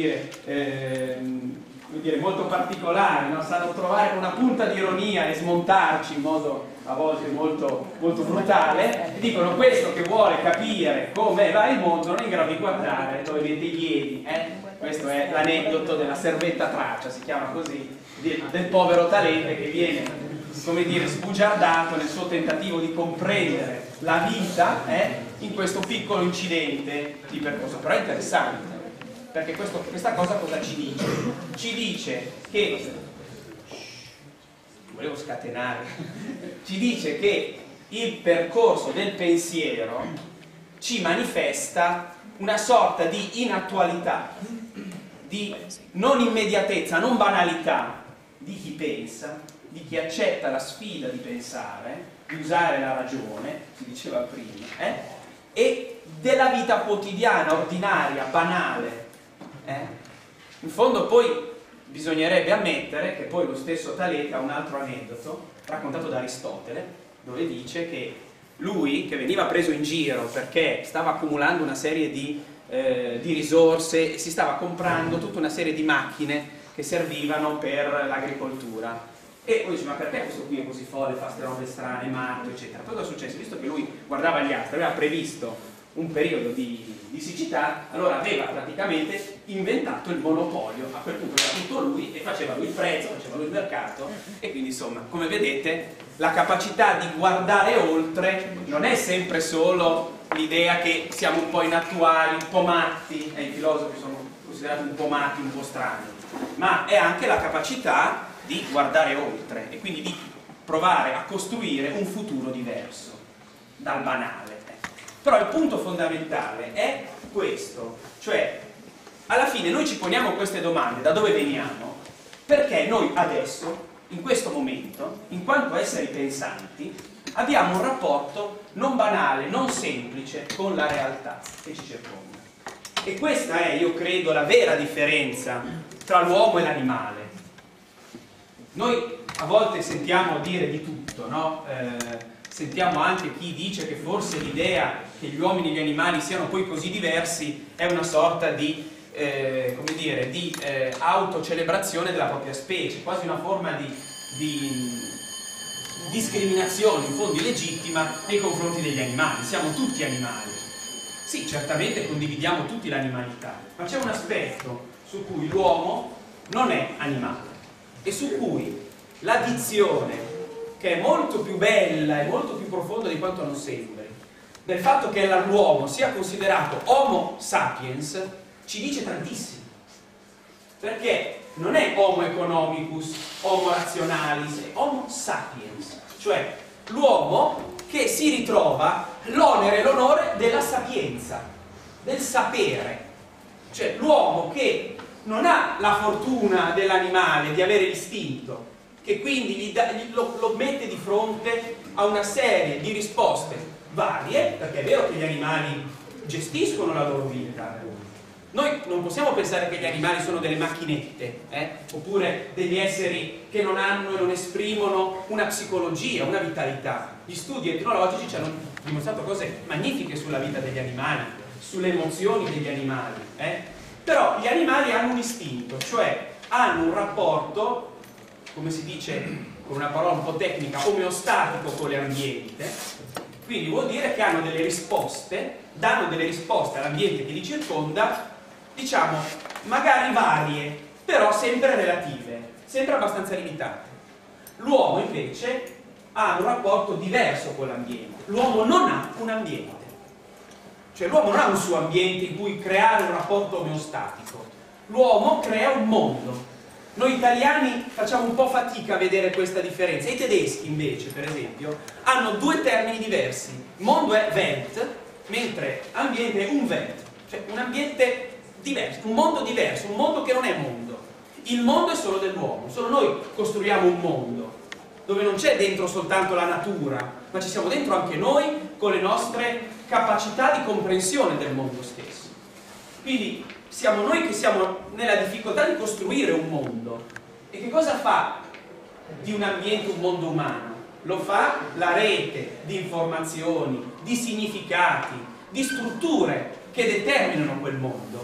Speaker 3: dire, molto particolari, no? Sanno trovare una punta di ironia e smontarci in modo a volte molto, molto brutale, e dicono questo che vuole capire come va il mondo non è in grado di guardare dove mette i piedi. Questo è l'aneddoto della servetta traccia, si chiama così, del povero Talete che viene, come dire, sbugiardato nel suo tentativo di comprendere la vita in questo piccolo incidente di percorso. Però è interessante, perché questa cosa cosa ci dice? Ci dice che, volevo scatenare, ci dice che il percorso del pensiero ci manifesta una sorta di inattualità, di non immediatezza, non banalità di chi pensa, di chi accetta la sfida di pensare, di usare la ragione, si diceva prima, e della vita quotidiana, ordinaria, banale. In fondo poi bisognerebbe ammettere che poi lo stesso Talete ha un altro aneddoto raccontato da Aristotele, dove dice che lui, che veniva preso in giro perché stava accumulando una serie di risorse e si stava comprando tutta una serie di macchine che servivano per l'agricoltura, E uno dice, ma perché questo qui è così folle, fa queste robe strane, matto, eccetera? Cosa è successo? Visto che lui guardava gli astri, aveva previsto un periodo di siccità, allora aveva praticamente inventato il monopolio. A quel punto era tutto lui e faceva lui il prezzo, faceva lui il mercato, e quindi insomma, come vedete, la capacità di guardare oltre non è sempre solo l'idea che siamo un po' inattuali, un po' matti, e i filosofi sono considerati un po' matti, un po' strani, ma è anche la capacità di guardare oltre e quindi di provare a costruire un futuro diverso dal banale. Però il punto fondamentale è questo, cioè alla fine noi ci poniamo queste domande: da dove veniamo? Perché noi adesso, in questo momento, in quanto esseri pensanti, abbiamo un rapporto non banale, non semplice con la realtà che ci circonda. E questa è, io credo, la vera differenza tra l'uomo e l'animale. Noi a volte sentiamo dire di tutto, no? Sentiamo anche chi dice che forse l'idea che gli uomini e gli animali siano poi così diversi è una sorta di, come dire, di autocelebrazione della propria specie, quasi una forma di discriminazione in fondo illegittima nei confronti degli animali. Siamo tutti animali. Sì, certamente condividiamo tutti l'animalità, ma c'è un aspetto su cui l'uomo non è animale e su cui l'addizione, che è molto più bella e molto più profonda di quanto non sembri, del fatto che l'uomo sia considerato Homo sapiens, ci dice tantissimo. Perché non è Homo economicus, Homo rationalis, è Homo sapiens, cioè l'uomo che si ritrova l'onere e l'onore della sapienza, del sapere, cioè l'uomo che non ha la fortuna dell'animale di avere l'istinto, che quindi lo mette di fronte a una serie di risposte varie, perché è vero che gli animali gestiscono la loro vita. Noi non possiamo pensare che gli animali sono delle macchinette, oppure degli esseri che non hanno e non esprimono una psicologia, una vitalità. Gli studi etnologici ci hanno dimostrato cose magnifiche sulla vita degli animali, sulle emozioni degli animali. Però gli animali hanno un istinto, cioè hanno un rapporto, come si dice con una parola un po' tecnica, omeostatico con l'ambiente. Quindi vuol dire che hanno delle risposte, danno delle risposte all'ambiente che li circonda, diciamo, magari varie, però sempre relative, sempre abbastanza limitate. L'uomo invece ha un rapporto diverso con l'ambiente. L'uomo non ha un ambiente. Cioè l'uomo non ha un suo ambiente in cui creare un rapporto omeostatico. L'uomo crea un mondo. Noi italiani facciamo un po' fatica a vedere questa differenza. I tedeschi invece, per esempio, hanno due termini diversi. Mondo è Welt, mentre ambiente è Umwelt, cioè un ambiente diverso, un mondo diverso, un mondo che non è mondo. Il mondo è solo dell'uomo, solo noi costruiamo un mondo dove non c'è dentro soltanto la natura, ma ci siamo dentro anche noi con le nostre capacità di comprensione del mondo stesso. Quindi siamo noi che siamo nella difficoltà di costruire un mondo. E che cosa fa di un ambiente un mondo umano? Lo fa la rete di informazioni, di significati, di strutture che determinano quel mondo.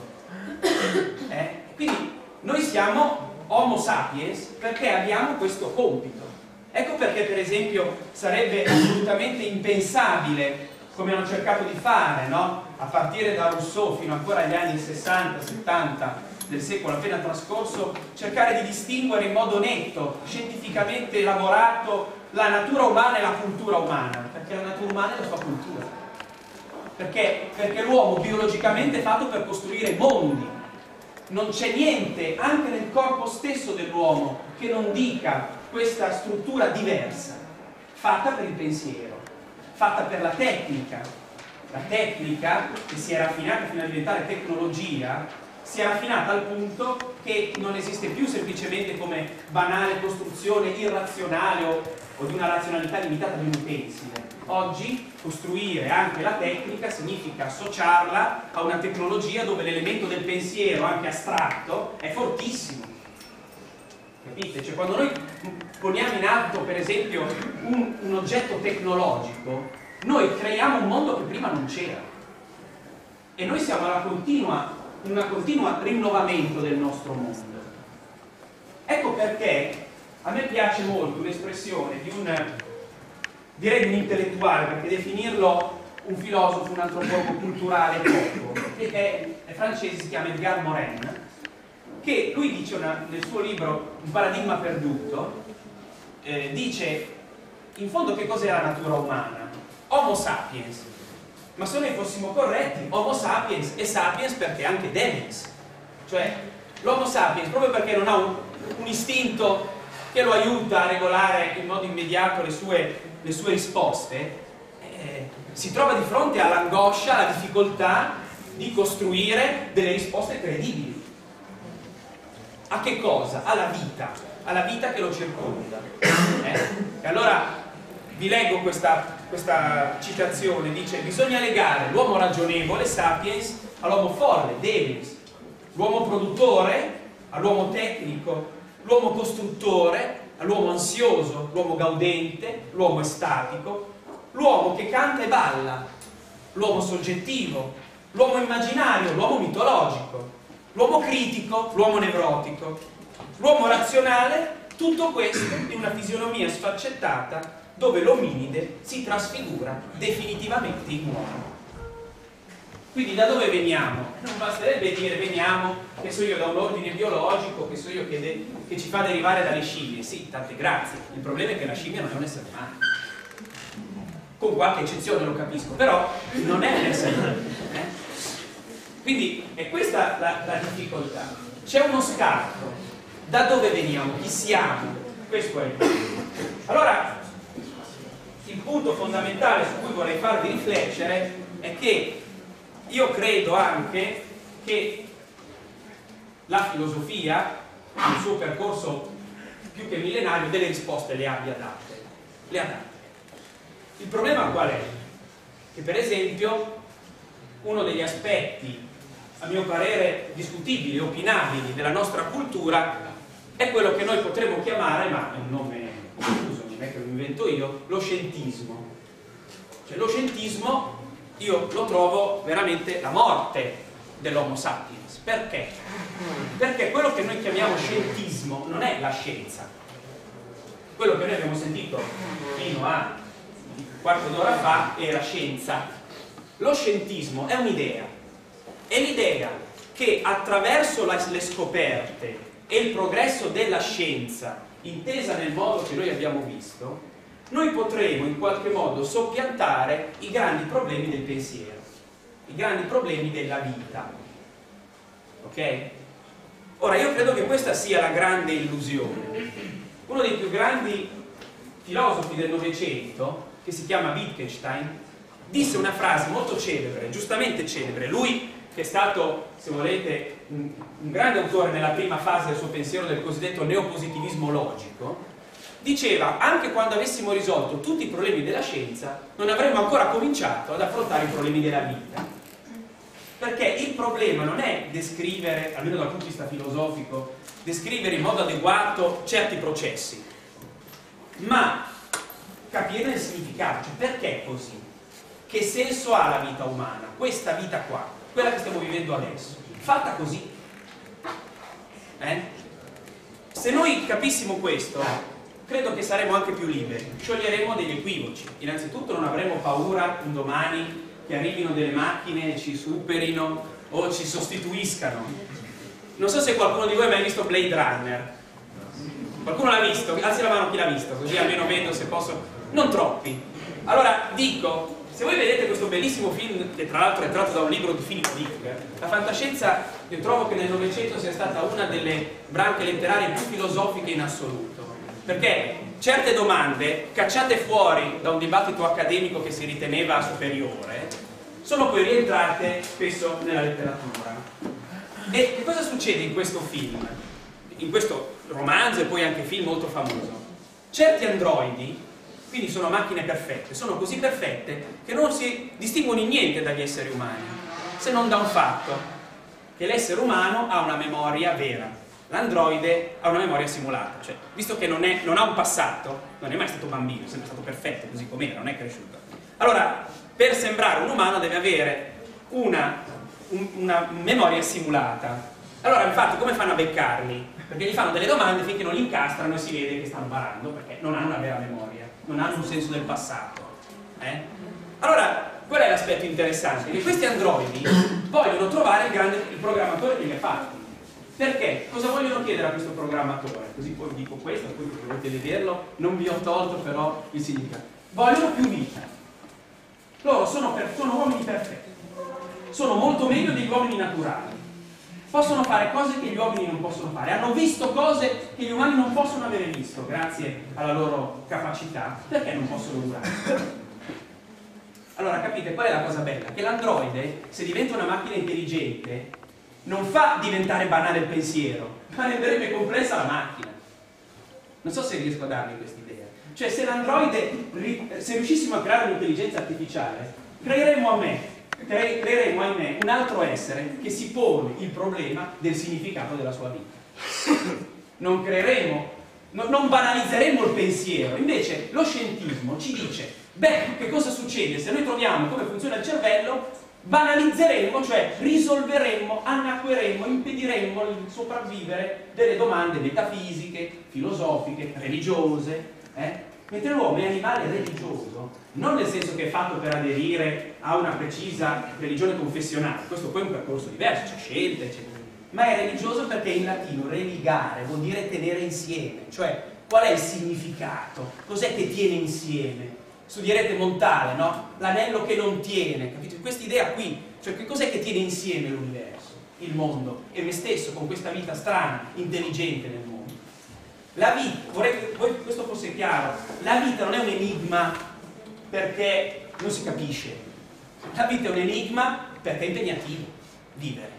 Speaker 3: Quindi noi siamo Homo sapiens perché abbiamo questo compito. Ecco perché per esempio sarebbe assolutamente impensabile, come hanno cercato di fare, no? A partire da Rousseau fino ancora agli anni 60-70 del secolo appena trascorso, cercare di distinguere in modo netto, scientificamente elaborato, la natura umana e la cultura umana, perché la natura umana è la sua cultura, perché l'uomo biologicamente è fatto per costruire mondi. Non c'è niente, anche nel corpo stesso dell'uomo, che non dica questa struttura diversa, fatta per il pensiero, fatta per la tecnica che si è raffinata fino a diventare tecnologia, si è raffinata al punto che non esiste più semplicemente come banale costruzione irrazionale o di una razionalità limitata di un utensile. Oggi costruire anche la tecnica significa associarla a una tecnologia dove l'elemento del pensiero, anche astratto, è fortissimo. Capite? Cioè quando noi poniamo in atto per esempio un oggetto tecnologico, noi creiamo un mondo che prima non c'era e noi siamo in un continuo rinnovamento del nostro mondo. Ecco perché a me piace molto l'espressione di direi di un intellettuale, perché definirlo un filosofo, un antropologo culturale poco, che è francese, si chiama Edgar Morin, che lui dice nel suo libro Un paradigma perduto, dice in fondo che cos'è la natura umana? Homo sapiens, ma se noi fossimo corretti, Homo sapiens è sapiens perché è anche deviens, cioè l'Homo sapiens proprio perché non ha un istinto che lo aiuta a regolare in modo immediato le sue risposte, si trova di fronte all'angoscia, alla difficoltà di costruire delle risposte credibili. A che cosa? Alla vita che lo circonda. E allora vi leggo questa citazione, dice: bisogna legare l'uomo ragionevole, sapiens, all'uomo folle, deviens, l'uomo produttore all'uomo tecnico, l'uomo costruttore all'uomo ansioso, l'uomo gaudente, l'uomo estatico, l'uomo che canta e balla, l'uomo soggettivo, l'uomo immaginario, l'uomo mitologico, l'uomo critico, l'uomo nevrotico, l'uomo razionale, tutto questo in una fisionomia sfaccettata dove l'ominide si trasfigura definitivamente in uomo. Quindi da dove veniamo? Non basterebbe dire veniamo, che so io, da un ordine biologico, che so io, che ci fa derivare dalle scimmie. Sì, tante grazie. Il problema è che la scimmia non è un essere umano. Con qualche eccezione, lo capisco, però non è un essere umano. Quindi è questa la difficoltà. C'è uno scarto. Da dove veniamo? Chi siamo? Questo è il punto. Allora, il punto fondamentale su cui vorrei farvi riflettere è che io credo anche che la filosofia, nel suo percorso più che millenario, delle risposte le abbia date. Le ha date. Il problema qual è? Che per esempio uno degli aspetti, a mio parere, discutibili, opinabili della nostra cultura è quello che noi potremmo chiamare, ma è un nome confuso, non è che lo invento io, lo scientismo. Cioè lo scientismo io lo trovo veramente la morte dell'Homo sapiens. Perché? Perché quello che noi chiamiamo scientismo non è la scienza. Quello che noi abbiamo sentito fino a un quarto d'ora fa era scienza. Lo scientismo è un'idea. È l'idea che attraverso le scoperte e il progresso della scienza, intesa nel modo che noi abbiamo visto, noi potremo in qualche modo soppiantare i grandi problemi del pensiero, i grandi problemi della vita. Ok? Ora, io credo che questa sia la grande illusione. Uno dei più grandi filosofi del Novecento, che si chiama Wittgenstein, disse una frase molto celebre, giustamente celebre. Lui, che è stato, se volete, un grande autore nella prima fase del suo pensiero del cosiddetto neopositivismo logico, diceva: anche quando avessimo risolto tutti i problemi della scienza non avremmo ancora cominciato ad affrontare i problemi della vita, perché il problema non è descrivere, almeno dal punto di vista filosofico, descrivere in modo adeguato certi processi, ma capire il significato, cioè perché è così, che senso ha la vita umana, questa vita qua, quella che stiamo vivendo adesso, fatta così. Se noi capissimo questo, credo che saremo anche più liberi, scioglieremo degli equivoci. Innanzitutto non avremo paura un domani che arrivino delle macchine e ci superino o ci sostituiscano. Non so se qualcuno di voi ha mai visto Blade Runner. Qualcuno l'ha visto? Alzi la mano chi l'ha visto, così almeno vedo se posso. Non troppi. Allora dico, se voi vedete questo bellissimo film, che tra l'altro è tratto da un libro di Philip Dick, la fantascienza, io trovo che nel Novecento sia stata una delle branche letterarie più filosofiche in assoluto, perché certe domande, cacciate fuori da un dibattito accademico che si riteneva superiore, sono poi rientrate spesso nella letteratura. E che cosa succede in questo film? In questo romanzo e poi anche film molto famoso? Certi androidi, quindi sono macchine perfette, sono così perfette che non si distinguono in niente dagli esseri umani, se non da un fatto, che l'essere umano ha una memoria vera, l'androide ha una memoria simulata, cioè visto che non ha un passato, non è mai stato bambino, è sempre stato perfetto così com'era, non è cresciuto. Allora, per sembrare un umano deve avere una memoria simulata.
Speaker 4: Allora, infatti, come fanno a beccarli? Perché gli fanno delle domande finché non li incastrano e si vede che stanno barando, perché non hanno una vera memoria, non hanno un senso del passato. Allora, qual è l'aspetto interessante? Che questi androidi vogliono trovare il programmatore che li ha fatti. Perché? Cosa vogliono chiedere a questo programmatore? Così poi dico questo, poi potete vederlo, non vi ho tolto però il significato. Vogliono più vita. Loro sono uomini perfetti, sono molto meglio degli uomini naturali, possono fare cose che gli uomini non possono fare, hanno visto cose che gli umani non possono avere visto grazie alla loro capacità. Perché non possono durare? Allora capite qual è la cosa bella? Che l'androide, se diventa una macchina intelligente, non fa diventare banale il pensiero, ma renderebbe complessa la macchina. Non so se riesco a darvi questa idea. Cioè, se l'androide, se riuscissimo a creare un'intelligenza artificiale, creeremmo, ahimè, un altro essere che si pone il problema del significato della sua vita. Non creeremo, non banalizzeremo il pensiero. Invece lo scientismo ci dice, beh, che cosa succede se noi troviamo come funziona il cervello? Banalizzeremmo, cioè risolveremmo, annacqueremmo, impediremmo il sopravvivere delle domande metafisiche, filosofiche, religiose. Mentre l'uomo è animale religioso, non nel senso che è fatto per aderire a una precisa religione confessionale, questo poi è un percorso diverso, c'è scelta, eccetera, ma è religioso perché in latino religare vuol dire tenere insieme, cioè qual è il significato, cos'è che tiene insieme. Studierete Montale, no? L'anello che non tiene, capite? Questa idea qui, cioè che cos'è che tiene insieme l'universo, il mondo e me stesso con questa vita strana, intelligente nel mondo. La vita, vorrei che poi questo fosse chiaro, la vita non è un enigma perché non si capisce, la vita è un enigma perché è impegnativo vivere.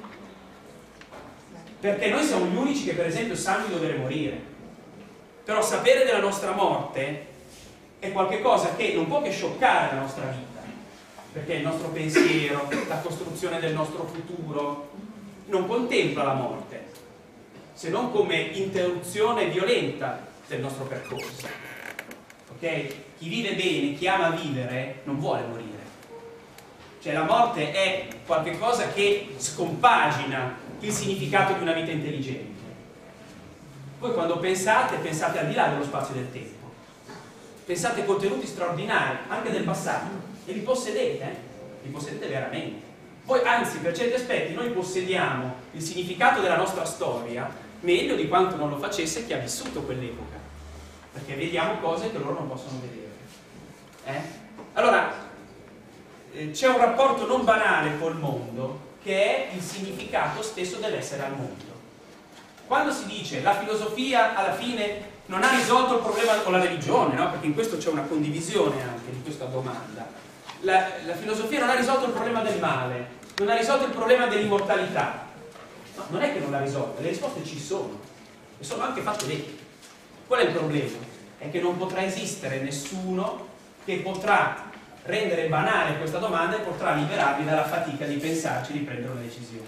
Speaker 4: Perché noi siamo gli unici che per esempio sanno di dover morire, però sapere della nostra morte è qualcosa che non può che scioccare la nostra vita, perché il nostro pensiero, la costruzione del nostro futuro non contempla la morte, se non come interruzione violenta del nostro percorso. Ok? Chi vive bene, chi ama vivere, non vuole morire. Cioè la morte è qualcosa che scompagina il significato di una vita intelligente. Voi quando pensate al di là dello spazio e del tempo. Pensate a contenuti straordinari, anche del passato, e li possedete veramente. Poi, anzi, per certi aspetti, noi possediamo il significato della nostra storia meglio di quanto non lo facesse chi ha vissuto quell'epoca, perché vediamo cose che loro non possono vedere. Allora, c'è un rapporto non banale col mondo, che è il significato stesso dell'essere al mondo. Quando si dice la filosofia alla fine non ha risolto il problema con la religione, no? Perché in questo c'è una condivisione anche di questa domanda. La filosofia non ha risolto il problema del male, non ha risolto il problema dell'immortalità. No, non è che non l'ha risolto, le risposte ci sono e sono anche fatte lì. Qual è il problema? È che non potrà esistere nessuno che potrà rendere banale questa domanda e potrà liberarvi dalla fatica di pensarci, di prendere una decisione.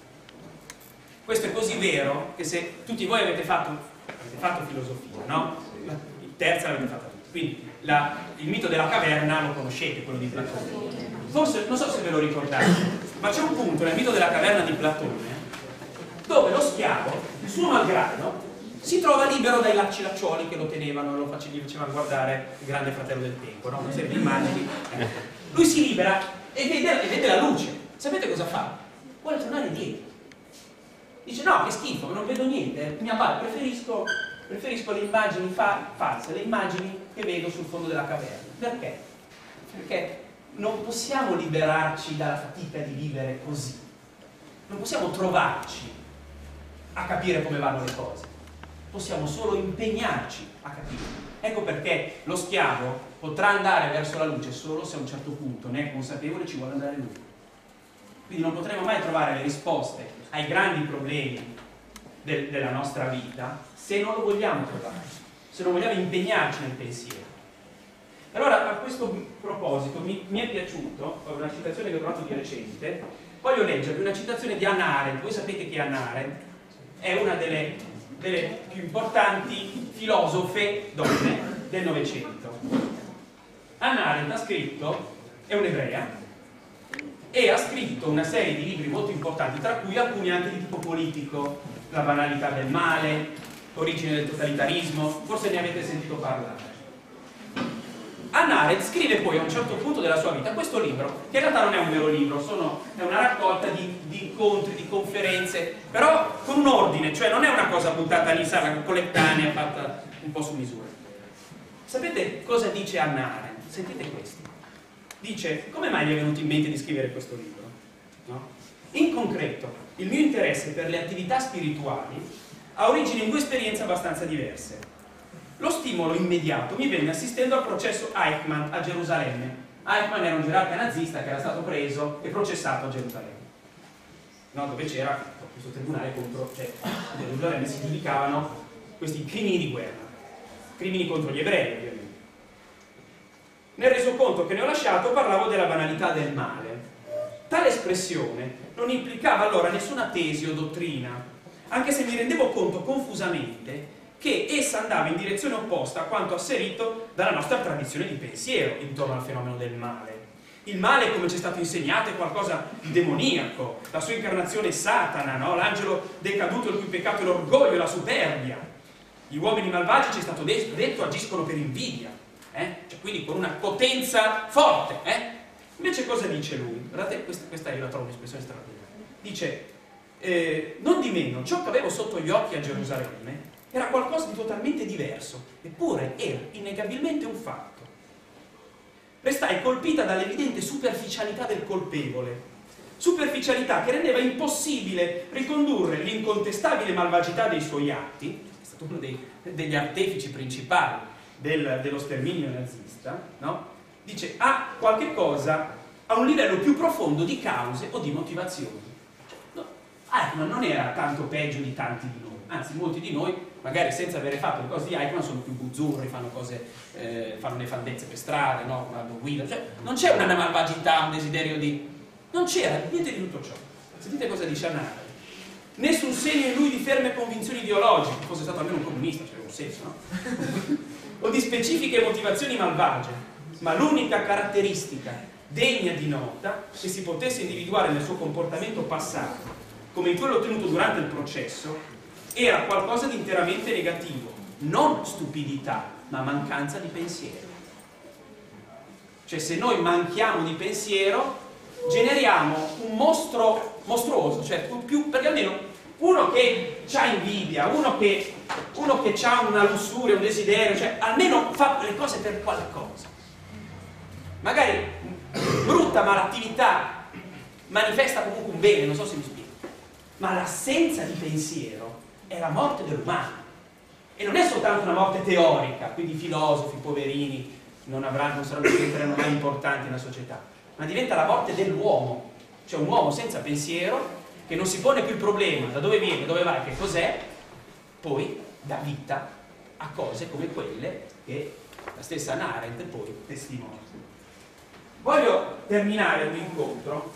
Speaker 4: Questo è così vero che se tutti voi avete fatto filosofia, no? Il terza l'avete fatta tutti. Quindi il mito della caverna lo conoscete, quello di Platone. Forse, non so se ve lo ricordate, ma c'è un punto nel mito della caverna di Platone dove lo schiavo, il suo malgrado, si trova libero dai lacci-laccioli che lo tenevano, gli facevano guardare il grande fratello del tempo, no? Se vi immagini. Lui si libera e vede la luce. Sapete cosa fa? Vuole tornare indietro. Dice no, che schifo, non vedo niente, preferisco le immagini false, le immagini che vedo sul fondo della caverna. Perché? Perché non possiamo liberarci dalla fatica di vivere così. Non possiamo trovarci a capire come vanno le cose. Possiamo solo impegnarci a capire. Ecco perché lo schiavo potrà andare verso la luce solo se a un certo punto ne è consapevole e ci vuole andare lui. Quindi non potremo mai trovare le risposte ai grandi problemi della nostra vita se non lo vogliamo trovare, se non vogliamo impegnarci nel pensiero. Allora, a questo proposito mi è piaciuto, una citazione che ho trovato di recente, voglio leggervi una citazione di Hannah Arendt. Voi sapete che Hannah Arendt è una delle più importanti filosofe donne del Novecento. Hannah Arendt ha scritto, è un'ebrea, e ha scritto una serie di libri molto importanti, tra cui alcuni anche di tipo politico, La banalità del male, L'origine del totalitarismo, forse ne avete sentito parlare. Hannah Arendt scrive poi a un certo punto della sua vita questo libro, che in realtà non è un vero libro, è una raccolta di incontri, di conferenze, però con un ordine, cioè non è una cosa buttata lì, sarà colettanea, fatta un po' su misura. Sapete cosa dice Hannah Arendt? Sentite questo. Dice, come mai mi è venuto in mente di scrivere questo libro? No? In concreto, il mio interesse per le attività spirituali ha origine in due esperienze abbastanza diverse. Lo stimolo immediato mi venne assistendo al processo Eichmann a Gerusalemme. Eichmann era un gerarca nazista che era stato preso e processato a Gerusalemme, no? Dove c'era questo tribunale contro, cioè a Gerusalemme si giudicavano questi crimini di guerra, crimini contro gli ebrei ovviamente. Nel resoconto che ne ho lasciato parlavo della banalità del male. Tale espressione non implicava allora nessuna tesi o dottrina, anche se mi rendevo conto confusamente che essa andava in direzione opposta a quanto asserito dalla nostra tradizione di pensiero intorno al fenomeno del male. Il male, come ci è stato insegnato, è qualcosa di demoniaco, la sua incarnazione è Satana, no? L'angelo decaduto il cui peccato è l'orgoglio e la superbia. Gli uomini malvagi, ci è stato detto, agiscono per invidia, cioè, quindi con una potenza forte. Invece cosa dice lui? Guardate, questa io la trovo un'espressione straordinaria. Dice, non di meno, ciò che avevo sotto gli occhi a Gerusalemme era qualcosa di totalmente diverso, eppure era innegabilmente un fatto. Restai colpita dall'evidente superficialità del colpevole, superficialità che rendeva impossibile ricondurre l'incontestabile malvagità dei suoi atti, è stato uno degli artefici principali dello sterminio nazista, no? Dice, a qualche cosa a un livello più profondo di cause o di motivazioni. No, Eichmann non era tanto peggio di tanti di noi, anzi molti di noi magari senza avere fatto le cose di Eichmann sono più buzzurri, fanno cose, fanno nefandezze per strada, no? Quando guida, cioè non c'è una malvagità, un desiderio di... non c'era niente di tutto ciò. Sentite cosa dice Hannah Arendt. Nessun segno in lui di ferme convinzioni ideologiche, fosse stato almeno un comunista, c'era un senso, no? O di specifiche motivazioni malvagie, ma l'unica caratteristica degna di nota che si potesse individuare nel suo comportamento passato, come in quello ottenuto durante il processo, era qualcosa di interamente negativo, non stupidità, ma mancanza di pensiero. Cioè, se noi manchiamo di pensiero, generiamo un mostro mostruoso, cioè perché almeno uno che ha invidia, uno che ha una lussuria, un desiderio, cioè almeno fa le cose per qualcosa. Magari brutta malattività manifesta comunque un bene, non so se mi spiego, ma l'assenza di pensiero è la morte dell'umano, e non è soltanto una morte teorica, quindi i filosofi poverini non diventeranno mai importanti nella società, ma diventa la morte dell'uomo, cioè un uomo senza pensiero che non si pone più il problema da dove viene, dove va, che cos'è, poi dà vita a cose come quelle che la stessa Hannah Arendt poi testimonia. Voglio terminare l'incontro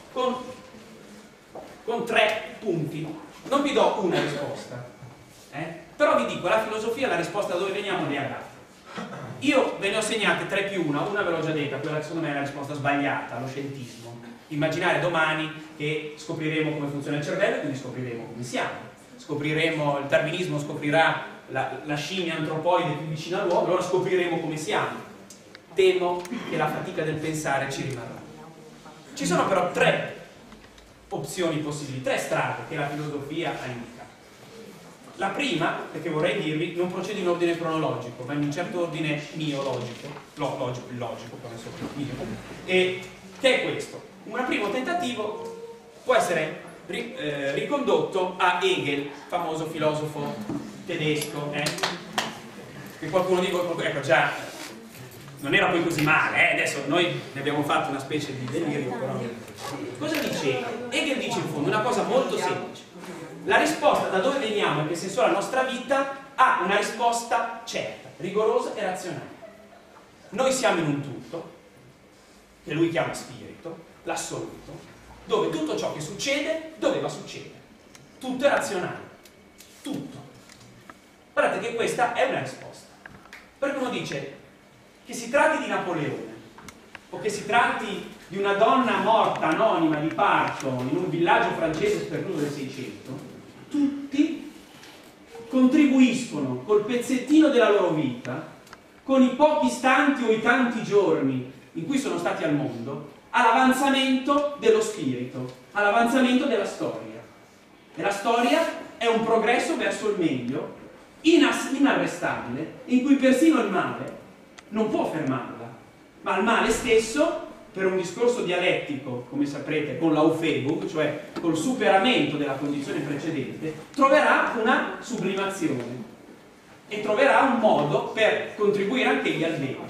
Speaker 4: con 3 punti. Non vi do una risposta, però vi dico, la filosofia, la risposta da dove veniamo ne ha date. Io ve ne ho segnate 3 più una ve l'ho già detta, quella che secondo me è la risposta sbagliata, lo scientismo. Immaginare domani che scopriremo come funziona il cervello e quindi scopriremo come siamo. Scopriremo, il darwinismo scoprirà la scimmia antropoide più vicina all'uomo, allora scopriremo come siamo. Temo che la fatica del pensare ci rimarrà. Ci sono però 3 opzioni possibili, 3 strade che la filosofia ha indicato. La prima, perché vorrei dirvi, non procede in ordine cronologico, ma in un certo ordine miologico, logico, e che è questo. Un primo tentativo può essere ricondotto a Hegel, famoso filosofo tedesco, che qualcuno dice, ecco già, non era poi così male, adesso noi ne abbiamo fatto una specie di delirio, però. Cosa dice Hegel? Hegel dice in fondo una cosa molto semplice. La risposta da dove veniamo e che senso ha la nostra vita ha una risposta certa, rigorosa e razionale. Noi siamo in un tutto, che lui chiama spirito, l'assoluto, dove tutto ciò che succede doveva succedere. Tutto è razionale. Tutto. Guardate che questa è una risposta. Perché uno dice che si tratti di Napoleone, o che si tratti di una donna morta anonima di parto in un villaggio francese sperduto del 600, tutti contribuiscono col pezzettino della loro vita, con i pochi istanti o i tanti giorni in cui sono stati al mondo, all'avanzamento dello spirito, all'avanzamento della storia. E la storia è un progresso verso il meglio, inarrestabile, in cui persino il male non può fermarla, ma il male stesso, per un discorso dialettico, come saprete, con l'Aufebung, cioè col superamento della condizione precedente, troverà una sublimazione e troverà un modo per contribuire anche egli al bene.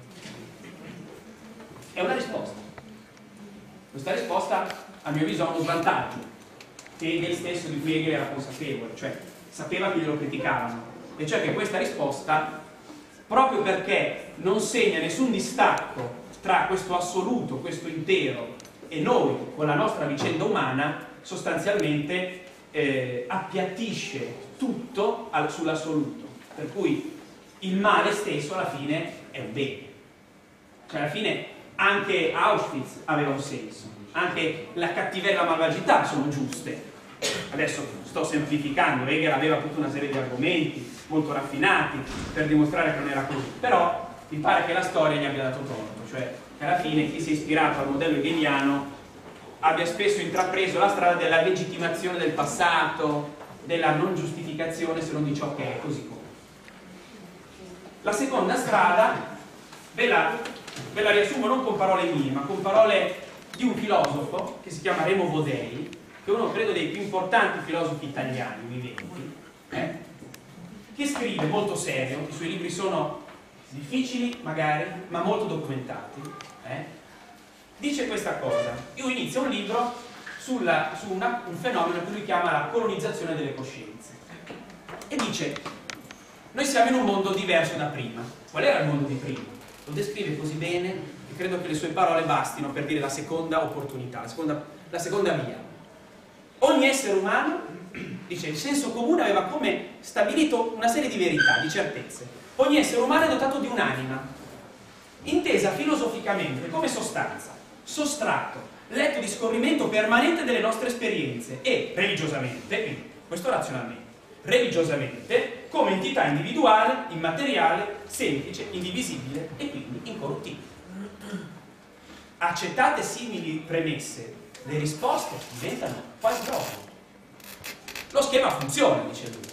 Speaker 4: È una risposta. Questa risposta, a mio avviso, ha uno svantaggio, che Hegel stesso, di cui Hegel era consapevole, cioè sapeva che glielo criticavano, e cioè che questa risposta, proprio perché non segna nessun distacco tra questo assoluto, questo intero, e noi, con la nostra vicenda umana, sostanzialmente appiattisce tutto sull'assoluto. Per cui il male stesso alla fine è un bene. Cioè alla fine anche Auschwitz aveva un senso, anche la cattiveria e la malvagità sono giuste. Adesso sto semplificando, Hegel aveva tutta una serie di argomenti molto raffinati per dimostrare che non era così, però mi pare che la storia gli abbia dato torto, cioè che alla fine chi si è ispirato al modello hegeliano abbia spesso intrapreso la strada della legittimazione del passato, della non giustificazione se non di ciò che è così come. La seconda strada ve la riassumo non con parole mie, ma con parole di un filosofo che si chiama Remo Bodei, che è uno credo dei più importanti filosofi italiani viventi, che scrive molto serio, i suoi libri sono difficili magari, ma molto documentati, dice questa cosa. Io inizio un libro su un fenomeno che lui chiama la colonizzazione delle coscienze, e dice: noi siamo in un mondo diverso da prima. Qual era il mondo di prima? Lo descrive così bene che credo che le sue parole bastino per dire la seconda opportunità, la seconda via. Ogni essere umano, dice, il senso comune aveva come stabilito una serie di verità, di certezze. Ogni essere umano è dotato di un'anima, intesa filosoficamente come sostanza, sostrato, letto di scorrimento permanente delle nostre esperienze, e religiosamente, quindi questo razionalmente, religiosamente come entità individuale, immateriale, semplice, indivisibile e quindi incorruttibile. Accettate simili premesse, le risposte diventano quasi proprio. Lo schema funziona, dice lui.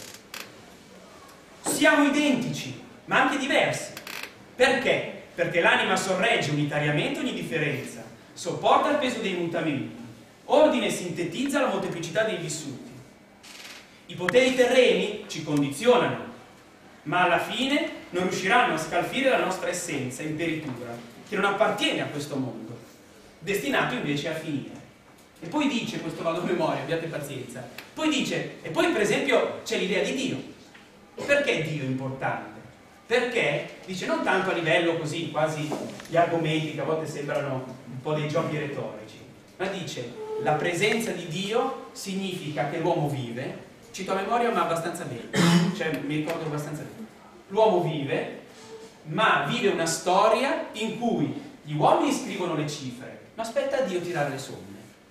Speaker 4: Siamo identici, ma anche diversi. Perché? Perché l'anima sorregge unitariamente ogni differenza, sopporta il peso dei mutamenti, ordina e sintetizza la molteplicità dei vissuti. I poteri terreni ci condizionano, ma alla fine non riusciranno a scalfire la nostra essenza imperitura, che non appartiene a questo mondo, destinato invece a finire. E poi dice, questo vado a memoria, abbiate pazienza, poi dice, e poi per esempio c'è l'idea di Dio. Perché Dio è importante? Perché, dice, non tanto a livello così, quasi gli argomenti che a volte sembrano un po' dei giochi retorici, ma dice, la presenza di Dio significa che l'uomo vive, cito a memoria ma abbastanza bene, cioè mi ricordo abbastanza bene, l'uomo vive, ma vive una storia in cui gli uomini scrivono le cifre, ma aspetta a Dio tirare le somme.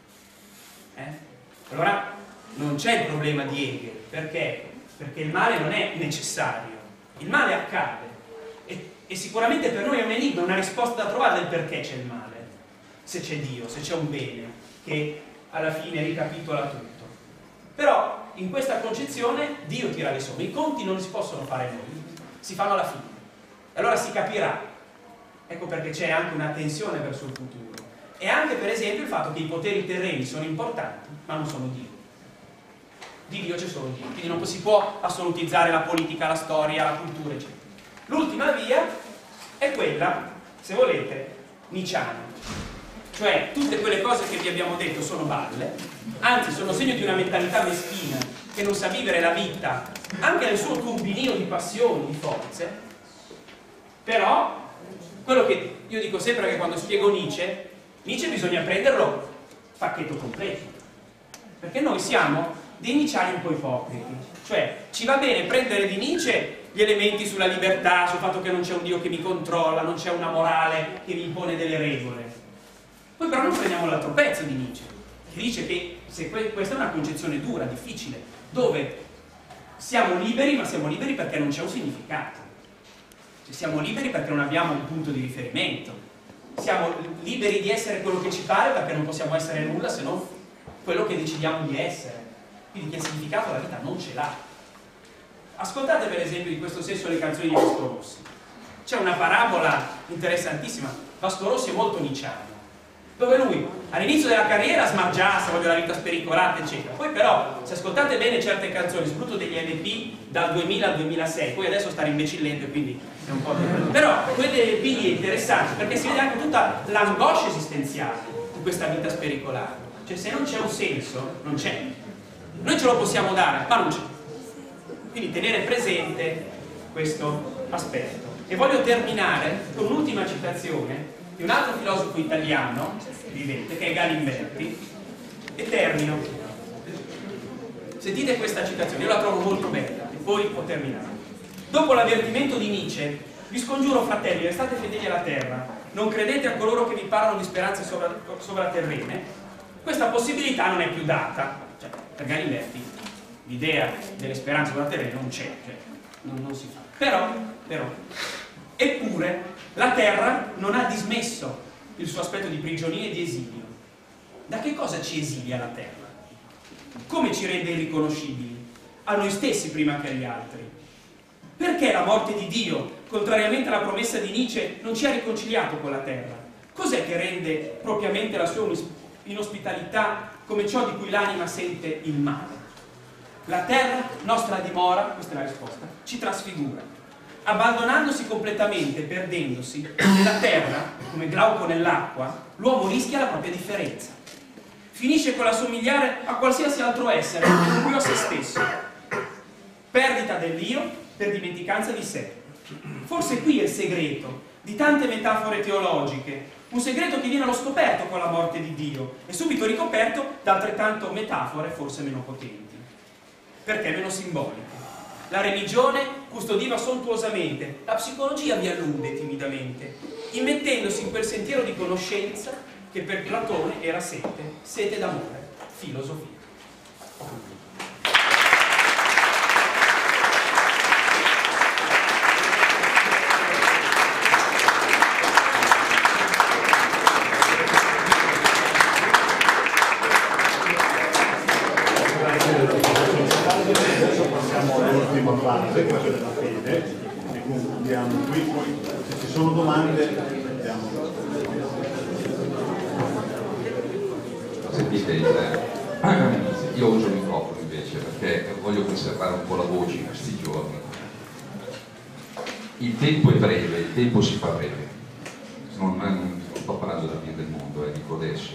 Speaker 4: Allora non c'è il problema di Hegel, perché? Perché il male non è necessario, il male accade e sicuramente per noi è un enigma, una risposta da trovare del perché c'è il male, se c'è Dio, se c'è un bene che alla fine ricapitola tutto. Però in questa concezione Dio tira le somme, i conti non si possono fare noi, si fanno alla fine, e allora si capirà. Ecco perché c'è anche una tensione verso il futuro, e anche per esempio il fatto che i poteri terreni sono importanti ma non sono Dio. Di Dio c'è solo Dio, quindi non si può assolutizzare la politica, la storia, la cultura eccetera. L'ultima via è quella, se volete, nietzschiana, cioè tutte quelle cose che vi abbiamo detto sono balle, anzi sono segno di una mentalità meschina che non sa vivere la vita anche nel suo turbinio di passioni, di forze. Però quello che io dico sempre, che quando spiego Nietzsche bisogna prenderlo pacchetto completo, perché noi siamo dei nietzschiani un po' ipocriti, cioè ci va bene prendere di Nietzsche gli elementi sulla libertà, sul fatto che non c'è un Dio che mi controlla, non c'è una morale che mi impone delle regole. Poi però non prendiamo l'altro pezzo di Nietzsche, che dice che questa è una concezione dura, difficile, dove siamo liberi, ma siamo liberi perché non c'è un significato. Cioè, siamo liberi perché non abbiamo un punto di riferimento. Siamo liberi di essere quello che ci pare perché non possiamo essere nulla se non quello che decidiamo di essere. Quindi che significato la vita non ce l'ha. Ascoltate per esempio di questo senso le canzoni di Vasco Rossi. C'è una parabola interessantissima. Vasco Rossi è molto nicciano, dove lui all'inizio della carriera smargiassa, voglio la vita spericolata, eccetera. Poi però, se ascoltate bene certe canzoni, soprattutto degli LP dal 2000 al 2006, poi adesso sta rimbecillendo e quindi è un po'... Però quelle LP è interessante perché si vede anche tutta l'angoscia esistenziale di questa vita spericolata. Cioè se non c'è un senso, non c'è. Noi ce lo possiamo dare, ma non c'è. Quindi tenere presente questo aspetto. E voglio terminare con un'ultima citazione di un altro filosofo italiano vivente, che è Galimberti, e termino. Sentite questa citazione, io la trovo molto bella, e poi ho terminato. Dopo l'avvertimento di Nietzsche, vi scongiuro, fratelli, restate fedeli alla terra, non credete a coloro che vi parlano di speranze sovraterrene, questa possibilità non è più data. Cioè, per Galimberti l'idea delle speranze sovraterrene non c'è, cioè, non si fa. Però, eppure, la terra non ha dismesso il suo aspetto di prigionia e di esilio. Da che cosa ci esilia la terra? Come ci rende irriconoscibili? A noi stessi prima che agli altri. Perché la morte di Dio, contrariamente alla promessa di Nietzsche, non ci ha riconciliato con la terra? Cos'è che rende propriamente la sua inospitalità come ciò di cui l'anima sente il male? La terra, nostra dimora, questa è la risposta, ci trasfigura. Abbandonandosi completamente, perdendosi, nella terra, come Glauco nell'acqua, l'uomo rischia la propria differenza. Finisce con l'assomigliare a qualsiasi altro essere, più a se stesso. Perdita dell'io per dimenticanza di sé. Forse qui è il segreto di tante metafore teologiche, un segreto che viene allo scoperto con la morte di Dio e subito ricoperto da altrettanto metafore forse meno potenti. Perché meno simboliche. La religione custodiva sontuosamente, la psicologia vi allude timidamente, immettendosi in quel sentiero di conoscenza che per Platone era sete d'amore, filosofia.
Speaker 1: L'ultima parte, quella della fede, e concludiamo qui, poi se ci sono domande andiamo.
Speaker 5: Sentite, io uso il microfono invece perché voglio conservare un po' la voce in questi giorni. Il tempo è breve, il tempo si fa breve. Non sto parlando della fine del mondo, dico adesso.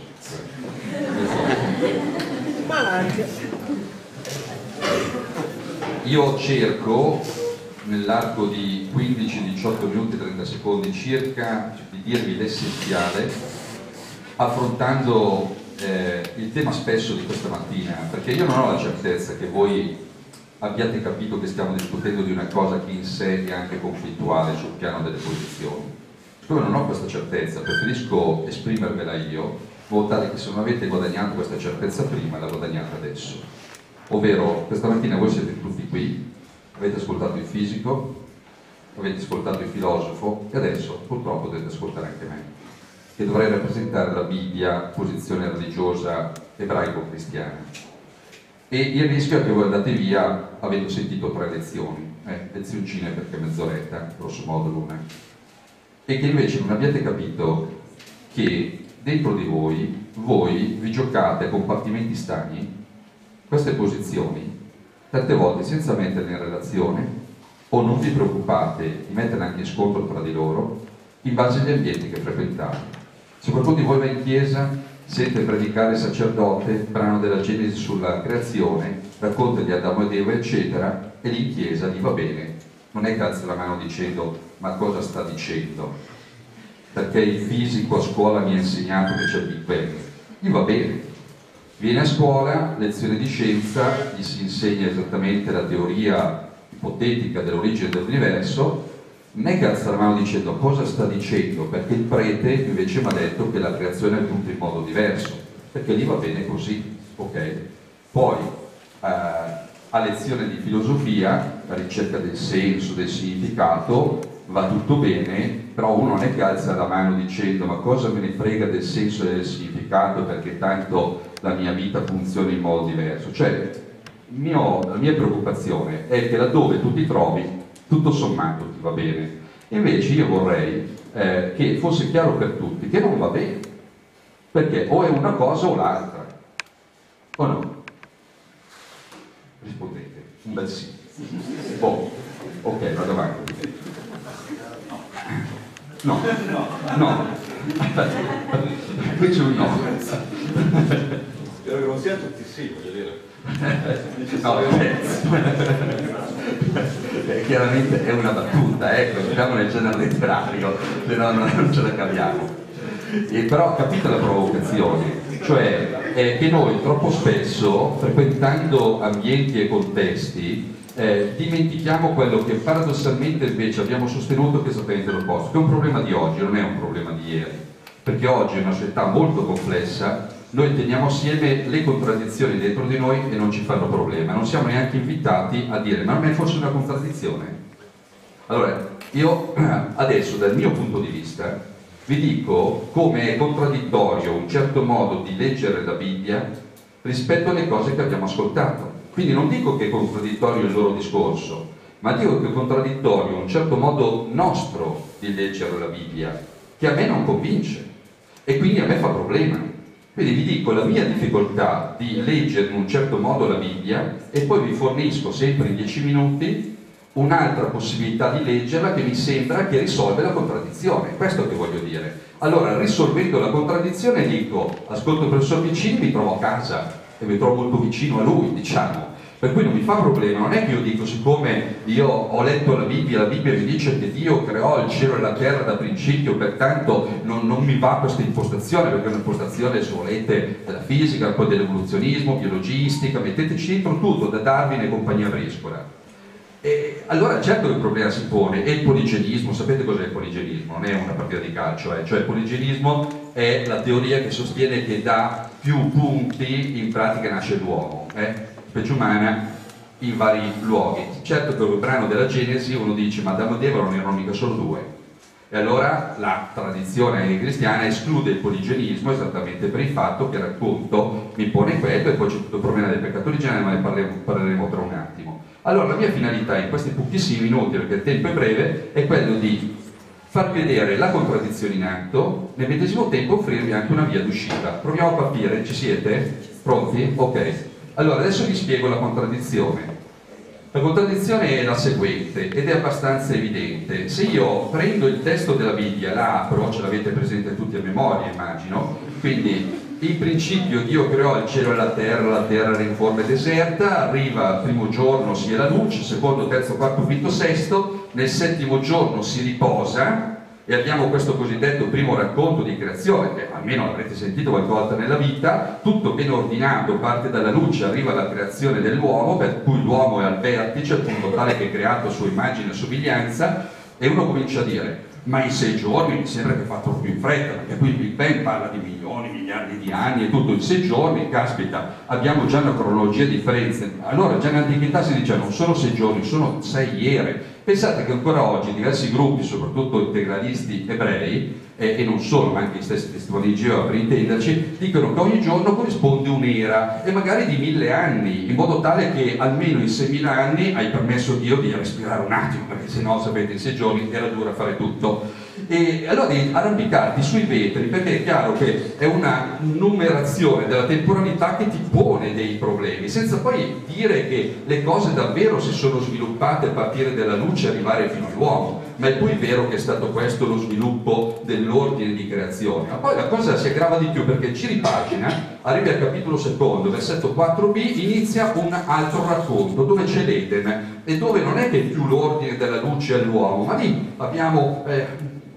Speaker 5: Io cerco nell'arco di 15-18 minuti e 30 secondi circa di dirvi l'essenziale, affrontando il tema spesso di questa mattina, perché io non ho la certezza che voi abbiate capito che stiamo discutendo di una cosa che in sé è anche conflittuale sul piano delle posizioni. Siccome non ho questa certezza, preferisco esprimervela io, in modo tale che se non avete guadagnato questa certezza prima, la guadagnate adesso. Ovvero, questa mattina voi siete tutti qui, avete ascoltato il fisico, avete ascoltato il filosofo e adesso purtroppo dovete ascoltare anche me, che dovrei rappresentare la Bibbia, posizione religiosa ebraico-cristiana. E il rischio è che voi andate via avendo sentito 3 lezioni, lezioncine perché mezz'oretta, grosso modo l'una, e che invece non abbiate capito che dentro di voi vi giocate a compartimenti stagni queste posizioni, tante volte senza metterle in relazione, o non vi preoccupate di metterle anche in scontro tra di loro, in base agli ambienti che frequentate. Se qualcuno di voi va in chiesa, sente predicare il sacerdote, brano della Genesi sulla creazione, racconta di Adamo ed Eva, eccetera, e lì in chiesa gli va bene. Non è che alza la mano dicendo, ma cosa sta dicendo? Perché il fisico a scuola mi ha insegnato che c'è il Big Bang. Gli va bene. Viene a scuola, lezione di scienza, gli si insegna esattamente la teoria ipotetica dell'origine dell'universo, non è che alza la mano dicendo cosa sta dicendo, perché il prete invece mi ha detto che la creazione è tutta in modo diverso, perché lì va bene così, ok? Poi a lezione di filosofia, la ricerca del senso, del significato, va tutto bene, però uno non è che alza la mano dicendo ma cosa me ne frega del senso e del significato perché tanto la mia vita funziona in modo diverso. Cioè, la mia preoccupazione è che laddove tu ti trovi, tutto sommato ti va bene. Invece io vorrei che fosse chiaro per tutti che non va bene, perché o è una cosa o l'altra, o no? Rispondete, un bel sì. Boh, ok, vado avanti. No, aspetta, qui c'è un no.
Speaker 1: Spero che non sia tutti sì, voglio dire.
Speaker 5: No, chiaramente è una battuta, ecco, siamo nel genere letterario, se no non ce la caviamo. Però capite la provocazione, cioè che noi troppo spesso, frequentando ambienti e contesti, dimentichiamo quello che paradossalmente invece abbiamo sostenuto che è esattamente l'opposto, che è un problema di oggi, non è un problema di ieri, perché oggi è una società molto complessa, noi teniamo assieme le contraddizioni dentro di noi e non ci fanno problema, non siamo neanche invitati a dire ma a me fosse una contraddizione. Allora, io adesso dal mio punto di vista vi dico come è contraddittorio un certo modo di leggere la Bibbia rispetto alle cose che abbiamo ascoltato. Quindi non dico che è contraddittorio il loro discorso, ma dico che è contraddittorio un certo modo nostro di leggere la Bibbia, che a me non convince e quindi a me fa problema. Quindi vi dico la mia difficoltà di leggere in un certo modo la Bibbia e poi vi fornisco sempre in 10 minuti un'altra possibilità di leggerla che mi sembra che risolve la contraddizione. Questo che voglio dire. Allora, risolvendo la contraddizione dico, ascolto il professor Vicini, mi trovo a casa e mi trovo molto vicino a lui, diciamo, per cui non mi fa problema. Non è che io dico, siccome io ho letto la Bibbia mi dice che Dio creò il cielo e la terra da principio, pertanto non mi va questa impostazione, perché è un'impostazione, se volete, della fisica, poi dell'evoluzionismo, biologistica, metteteci dentro tutto, da Darwin e compagnia briscola. E allora certo che il problema si pone, è il poligenismo. Sapete cos'è il poligenismo? Non è una partita di calcio, cioè il poligenismo è la teoria che sostiene che da più punti in pratica nasce l'uomo, specie umana in vari luoghi. Certo che il brano della Genesi uno dice ma Adamo ed Eva non erano mica solo due, e allora la tradizione cristiana esclude il poligenismo esattamente per il fatto che, racconto, mi pone quello e poi c'è tutto il problema del peccato originale, ma ne parleremo tra un attimo. Allora la mia finalità in questi pochissimi minuti, perché il tempo è breve, è quello di farvi vedere la contraddizione in atto, nel medesimo tempo offrirvi anche una via d'uscita. Proviamo a capire, ci siete? Pronti? Ok. Allora adesso vi spiego la contraddizione. La contraddizione è la seguente ed è abbastanza evidente. Se io prendo il testo della Bibbia, la apro, ce l'avete presente tutti a memoria immagino, quindi in principio Dio creò il cielo e la terra era in forma deserta, arriva il primo giorno si è la luce, secondo, terzo, quarto, quinto, sesto, nel settimo giorno si riposa e abbiamo questo cosiddetto primo racconto di creazione, che almeno l'avrete sentito qualche volta nella vita, tutto ben ordinato, parte dalla luce, arriva alla creazione dell'uomo, per cui l'uomo è al vertice, al punto tale che è creato a sua immagine e somiglianza, e uno comincia a dire ma in 6 giorni mi sembra che fa troppo in fretta, perché qui il Big Bang parla di milioni, miliardi di anni e tutto, in 6 giorni, caspita, abbiamo già una cronologia differente. Allora già in antichità si dice non sono 6 giorni, sono 6 ere. Pensate che ancora oggi diversi gruppi, soprattutto integralisti ebrei, e non solo, ma anche gli stessi testimoni di Geova per intenderci, dicono che ogni giorno corrisponde un'era, e magari di 1000 anni, in modo tale che almeno in 6000 anni hai permesso Dio di respirare un attimo, perché sennò, sapete, in 6 giorni era dura fare tutto. E allora devi arrampicarti sui vetri, perché è chiaro che è una numerazione della temporalità che ti pone dei problemi, senza poi dire che le cose davvero si sono sviluppate a partire dalla luce e arrivare fino all'uomo, ma è poi vero che è stato questo lo sviluppo dell'ordine di creazione. Ma poi la cosa si aggrava di più, perché giri pagina, arrivi al capitolo 2, versetto 4b, inizia un altro racconto dove c'è l'Eden, e dove non è che è più l'ordine della luce all'uomo, ma lì abbiamo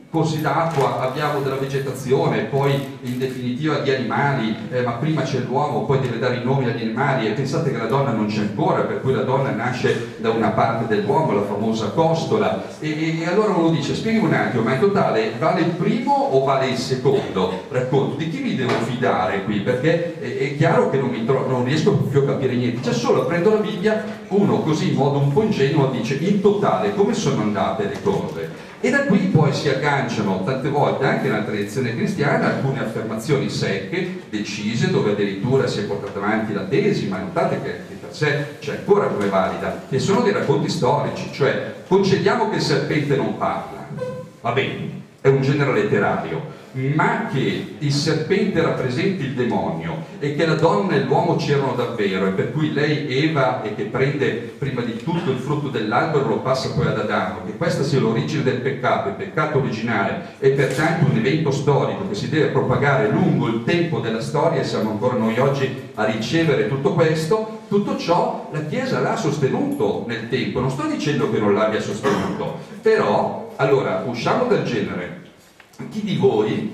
Speaker 5: corsi d'acqua, abbiamo della vegetazione, poi in definitiva di animali, ma prima c'è l'uomo, poi deve dare i nomi agli animali, e pensate che la donna non c'è ancora, per cui la donna nasce da una parte dell'uomo, la famosa costola, e allora uno dice, spiegami un attimo, ma in totale vale il primo o vale il secondo racconto? Di chi mi devo fidare qui? Perché è chiaro che non riesco più a capire niente, c'è solo, prendo la Bibbia, uno così in modo un po' ingenuo dice, in totale come sono andate le cose? E da qui poi si agganciano tante volte anche nella tradizione cristiana alcune affermazioni secche, decise, dove addirittura si è portata avanti la tesi, ma notate che per sé c'è ancora come valida, che sono dei racconti storici, cioè concediamo che il serpente non parla, va bene, è un genere letterario, ma che il serpente rappresenti il demonio e che la donna e l'uomo c'erano davvero, e per cui lei Eva e che prende prima di tutto il frutto dell'albero lo passa poi ad Adamo, che questa sia l'origine del peccato, il peccato originale, e pertanto un evento storico che si deve propagare lungo il tempo della storia, e siamo ancora noi oggi a ricevere tutto questo. Tutto ciò la Chiesa l'ha sostenuto nel tempo, non sto dicendo che non l'abbia sostenuto, però allora usciamo dal genere. Chi di voi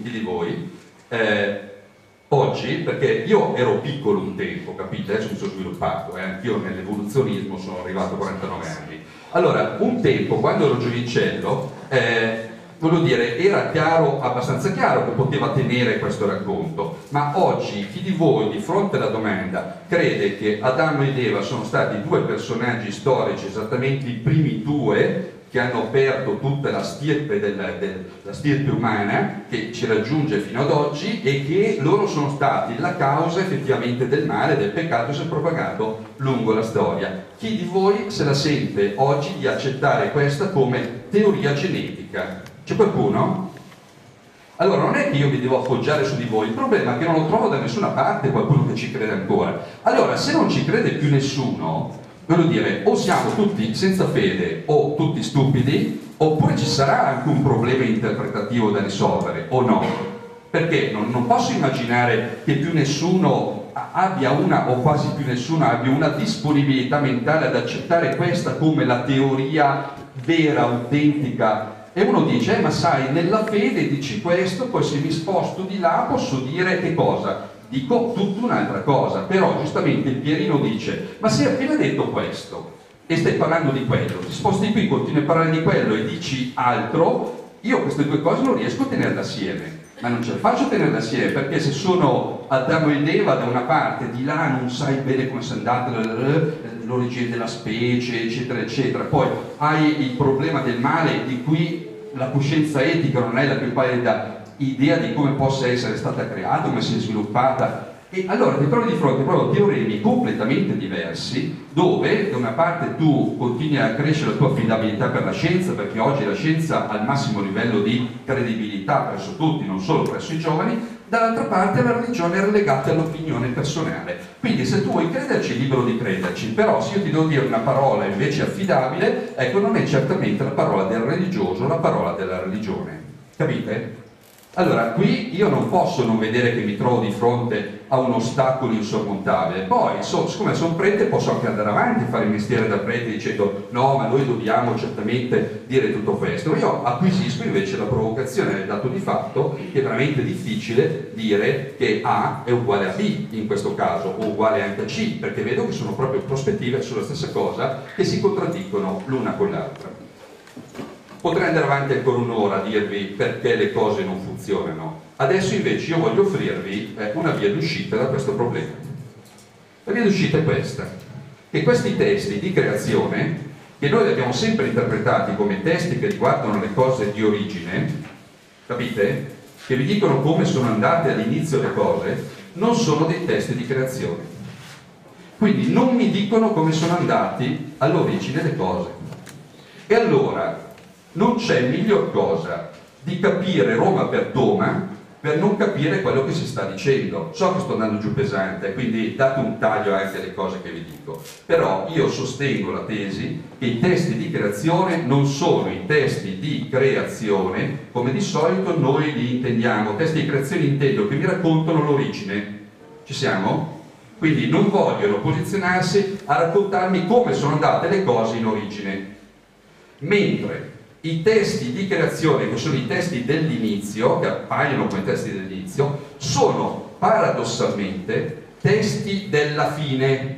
Speaker 5: oggi, perché io ero piccolo un tempo, capite? Adesso mi sono sviluppato, anch'io nell'evoluzionismo sono arrivato a 49 anni. Allora, un tempo, quando ero giovincello, voglio dire, era chiaro, abbastanza chiaro che poteva tenere questo racconto, ma oggi chi di voi di fronte alla domanda crede che Adamo ed Eva sono stati due personaggi storici, esattamente i primi due, che hanno aperto tutta la stirpe umana che ci raggiunge fino ad oggi, e che loro sono stati la causa effettivamente del male, del peccato che si è propagato lungo la storia? Chi di voi se la sente oggi di accettare questa come teoria genetica? C'è qualcuno? Allora non è che io mi devo appoggiare su di voi, il problema è che non lo trovo da nessuna parte qualcuno che ci crede ancora. Allora, se non ci crede più nessuno, voglio dire, o siamo tutti senza fede o tutti stupidi, oppure ci sarà anche un problema interpretativo da risolvere, o no? Perché non posso immaginare che più nessuno abbia una, o quasi più nessuno abbia una disponibilità mentale ad accettare questa come la teoria vera, autentica. E uno dice, ma sai, nella fede dici questo, poi se mi sposto di là posso dire che cosa? Dico tutta un'altra cosa. Però giustamente il Pierino dice, ma se hai appena detto questo e stai parlando di quello, ti sposti qui, continui a parlare di quello e dici altro, io queste due cose non riesco a tenerle assieme. Ma non ce la faccio a tenerle assieme, perché se sono Adamo ed Eva da una parte, di là non sai bene come sia andata l'origine della specie, eccetera eccetera, poi hai il problema del male di cui la coscienza etica non è la più pallida idea di come possa essere stata creata, come si è sviluppata, e allora ti trovi di fronte proprio a teoremi completamente diversi, dove da una parte tu continui a crescere la tua affidabilità per la scienza, perché oggi la scienza ha il massimo livello di credibilità presso tutti, non solo presso i giovani, dall'altra parte la religione è relegata all'opinione personale. Quindi se tu vuoi crederci, libero di crederci, però se io ti devo dire una parola invece affidabile, ecco, non è certamente la parola del religioso, la parola della religione. Capite? Allora, qui io non posso non vedere che mi trovo di fronte a un ostacolo insormontabile. Poi, siccome sono prete, posso anche andare avanti e fare il mestiere da prete dicendo no, ma noi dobbiamo certamente dire tutto questo. Io acquisisco invece la provocazione del dato di fatto che è veramente difficile dire che A è uguale a B in questo caso, o uguale anche a C, perché vedo che sono proprio prospettive sulla stessa cosa che si contraddicono l'una con l'altra. Potrei andare avanti ancora un'ora a dirvi perché le cose non funzionano. Adesso invece io voglio offrirvi una via d'uscita da questo problema. La via d'uscita è questa, che questi testi di creazione, che noi li abbiamo sempre interpretati come testi che riguardano le cose di origine, capite? Che vi dicono come sono andate all'inizio le cose, non sono dei testi di creazione. Quindi non mi dicono come sono andati all'origine le cose. E allora non c'è miglior cosa di capire Roma per Toma per non capire quello che si sta dicendo. So che sto andando giù pesante, quindi date un taglio anche alle cose che vi dico, però io sostengo la tesi che i testi di creazione non sono i testi di creazione come di solito noi li intendiamo. Testi di creazione intendo che vi raccontano l'origine. Ci siamo? Quindi non vogliono posizionarsi a raccontarmi come sono andate le cose in origine. Mentre I testi di creazione, che sono i testi dell'inizio, che appaiono come testi dell'inizio, sono paradossalmente testi della fine.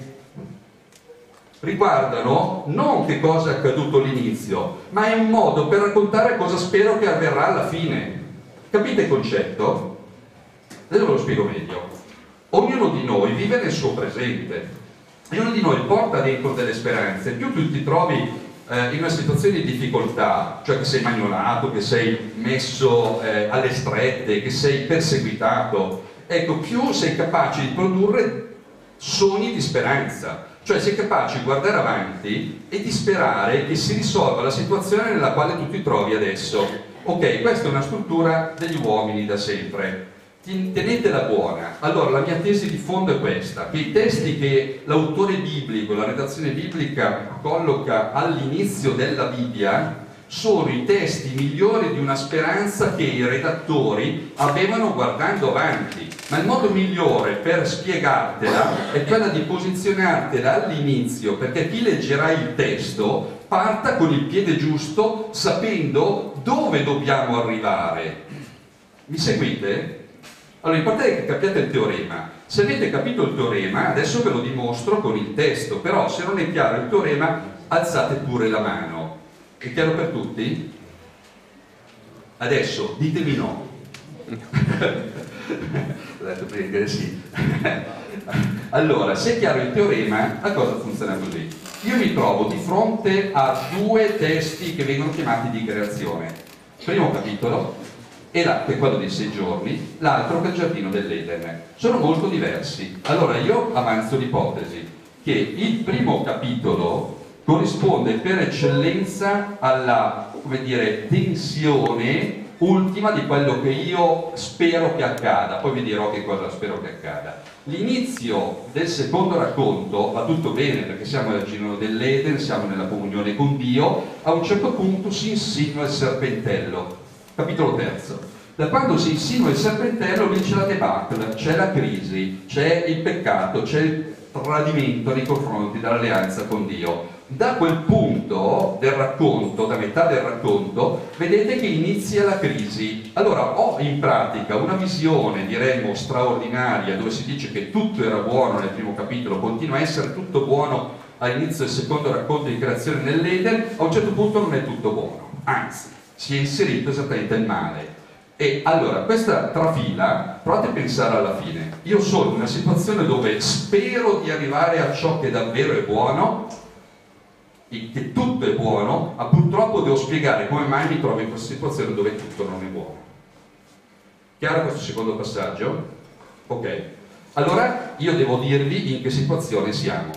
Speaker 5: Riguardano non che cosa è accaduto all'inizio, ma è un modo per raccontare cosa spero che avverrà alla fine. Capite il concetto? Adesso ve lo spiego meglio. Ognuno di noi vive nel suo presente, ognuno di noi porta dentro delle speranze. Più tu ti trovi in una situazione di difficoltà, cioè che sei magnolato, che sei messo alle strette, che sei perseguitato, ecco, più sei capace di produrre sogni di speranza. Cioè sei capace di guardare avanti e di sperare che si risolva la situazione nella quale tu ti trovi adesso. Ok, questa è una struttura degli uomini da sempre. Tenetela buona. Allora la mia tesi di fondo è questa, che i testi che l'autore biblico, la redazione biblica colloca all'inizio della Bibbia sono i testi migliori di una speranza che i redattori avevano guardando avanti. Ma il modo migliore per spiegartela è quella di posizionartela all'inizio, perché chi leggerà il testo parta con il piede giusto, sapendo dove dobbiamo arrivare. Mi seguite? Allora, l'importante è che capiate il teorema. Se avete capito il teorema, adesso ve lo dimostro con il testo, però se non è chiaro il teorema, alzate pure la mano. È chiaro per tutti? Adesso ditemi no. Ho detto prima che sì. Allora, se è chiaro il teorema, la cosa funziona così. Io mi trovo di fronte a due testi che vengono chiamati di creazione. Primo capitolo, che è quello dei 6 giorni, l'altro che è il giardino dell'Eden. Sono molto diversi. Allora io avanzo l'ipotesi che il primo capitolo corrisponde per eccellenza alla, come dire, tensione ultima di quello che io spero che accada, poi vi dirò che cosa spero che accada. L'inizio del secondo racconto va tutto bene perché siamo nel giardino dell'Eden, siamo nella comunione con Dio, a un certo punto si insinua il serpentello. Capitolo terzo. Da quando si insinua il serpentello lì c'è la debacle, c'è la crisi, c'è il peccato, c'è il tradimento nei confronti dell'alleanza con Dio. Da quel punto del racconto, da metà del racconto, vedete che inizia la crisi. Allora ho in pratica una visione, diremmo, straordinaria, dove si dice che tutto era buono nel primo capitolo, continua a essere tutto buono all'inizio del secondo racconto di creazione nell'Eden, a un certo punto non è tutto buono, anzi si è inserito esattamente il male. E allora questa trafila, provate a pensare alla fine. Io sono in una situazione dove spero di arrivare a ciò che davvero è buono, che tutto è buono, ma purtroppo devo spiegare come mai mi trovo in questa situazione dove tutto non è buono. Chiaro questo secondo passaggio? Ok. Allora io devo dirvi in che situazione siamo.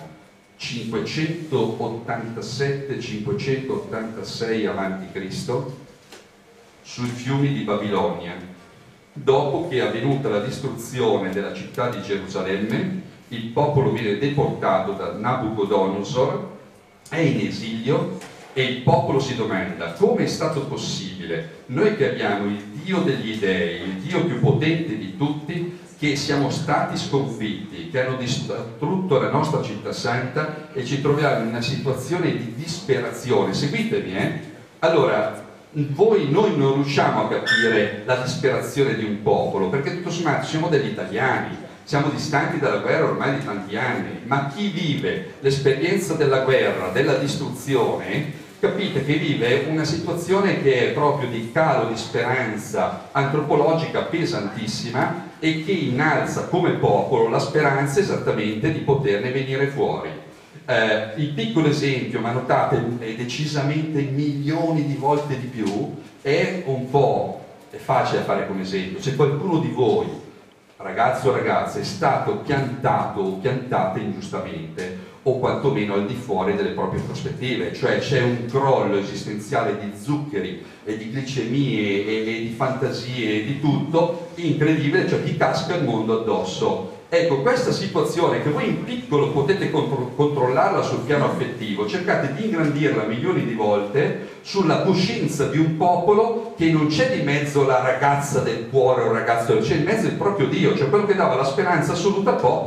Speaker 5: 587-586 a.C. sui fiumi di Babilonia, dopo che è avvenuta la distruzione della città di Gerusalemme, il popolo viene deportato da Nabucodonosor, è in esilio e il popolo si domanda come è stato possibile, noi che abbiamo il Dio degli dei, il Dio più potente di tutti, che siamo stati sconfitti, che hanno distrutto la nostra città santa e ci troviamo in una situazione di disperazione. Seguitemi, Allora, noi non riusciamo a capire la disperazione di un popolo, perché tutto sommato siamo degli italiani, siamo distanti dalla guerra ormai di tanti anni, ma chi vive l'esperienza della guerra, della distruzione, capite che vive una situazione che è proprio di calo di speranza antropologica pesantissima e che innalza come popolo la speranza esattamente di poterne venire fuori. Il piccolo esempio, ma notate è decisamente milioni di volte di più, è un po', è facile da fare come esempio, se qualcuno di voi, ragazzo o ragazza, è stato piantato o piantata ingiustamente o quantomeno al di fuori delle proprie prospettive, cioè c'è un crollo esistenziale di zuccheri e di glicemie e di fantasie e di tutto incredibile, cioè ti casca il mondo addosso. Ecco, questa situazione che voi in piccolo potete controllarla sul piano affettivo, cercate di ingrandirla milioni di volte sulla coscienza di un popolo che non c'è di mezzo la ragazza del cuore o il ragazzo, c'è in mezzo il proprio Dio, cioè quello che dava la speranza assoluta al popolo.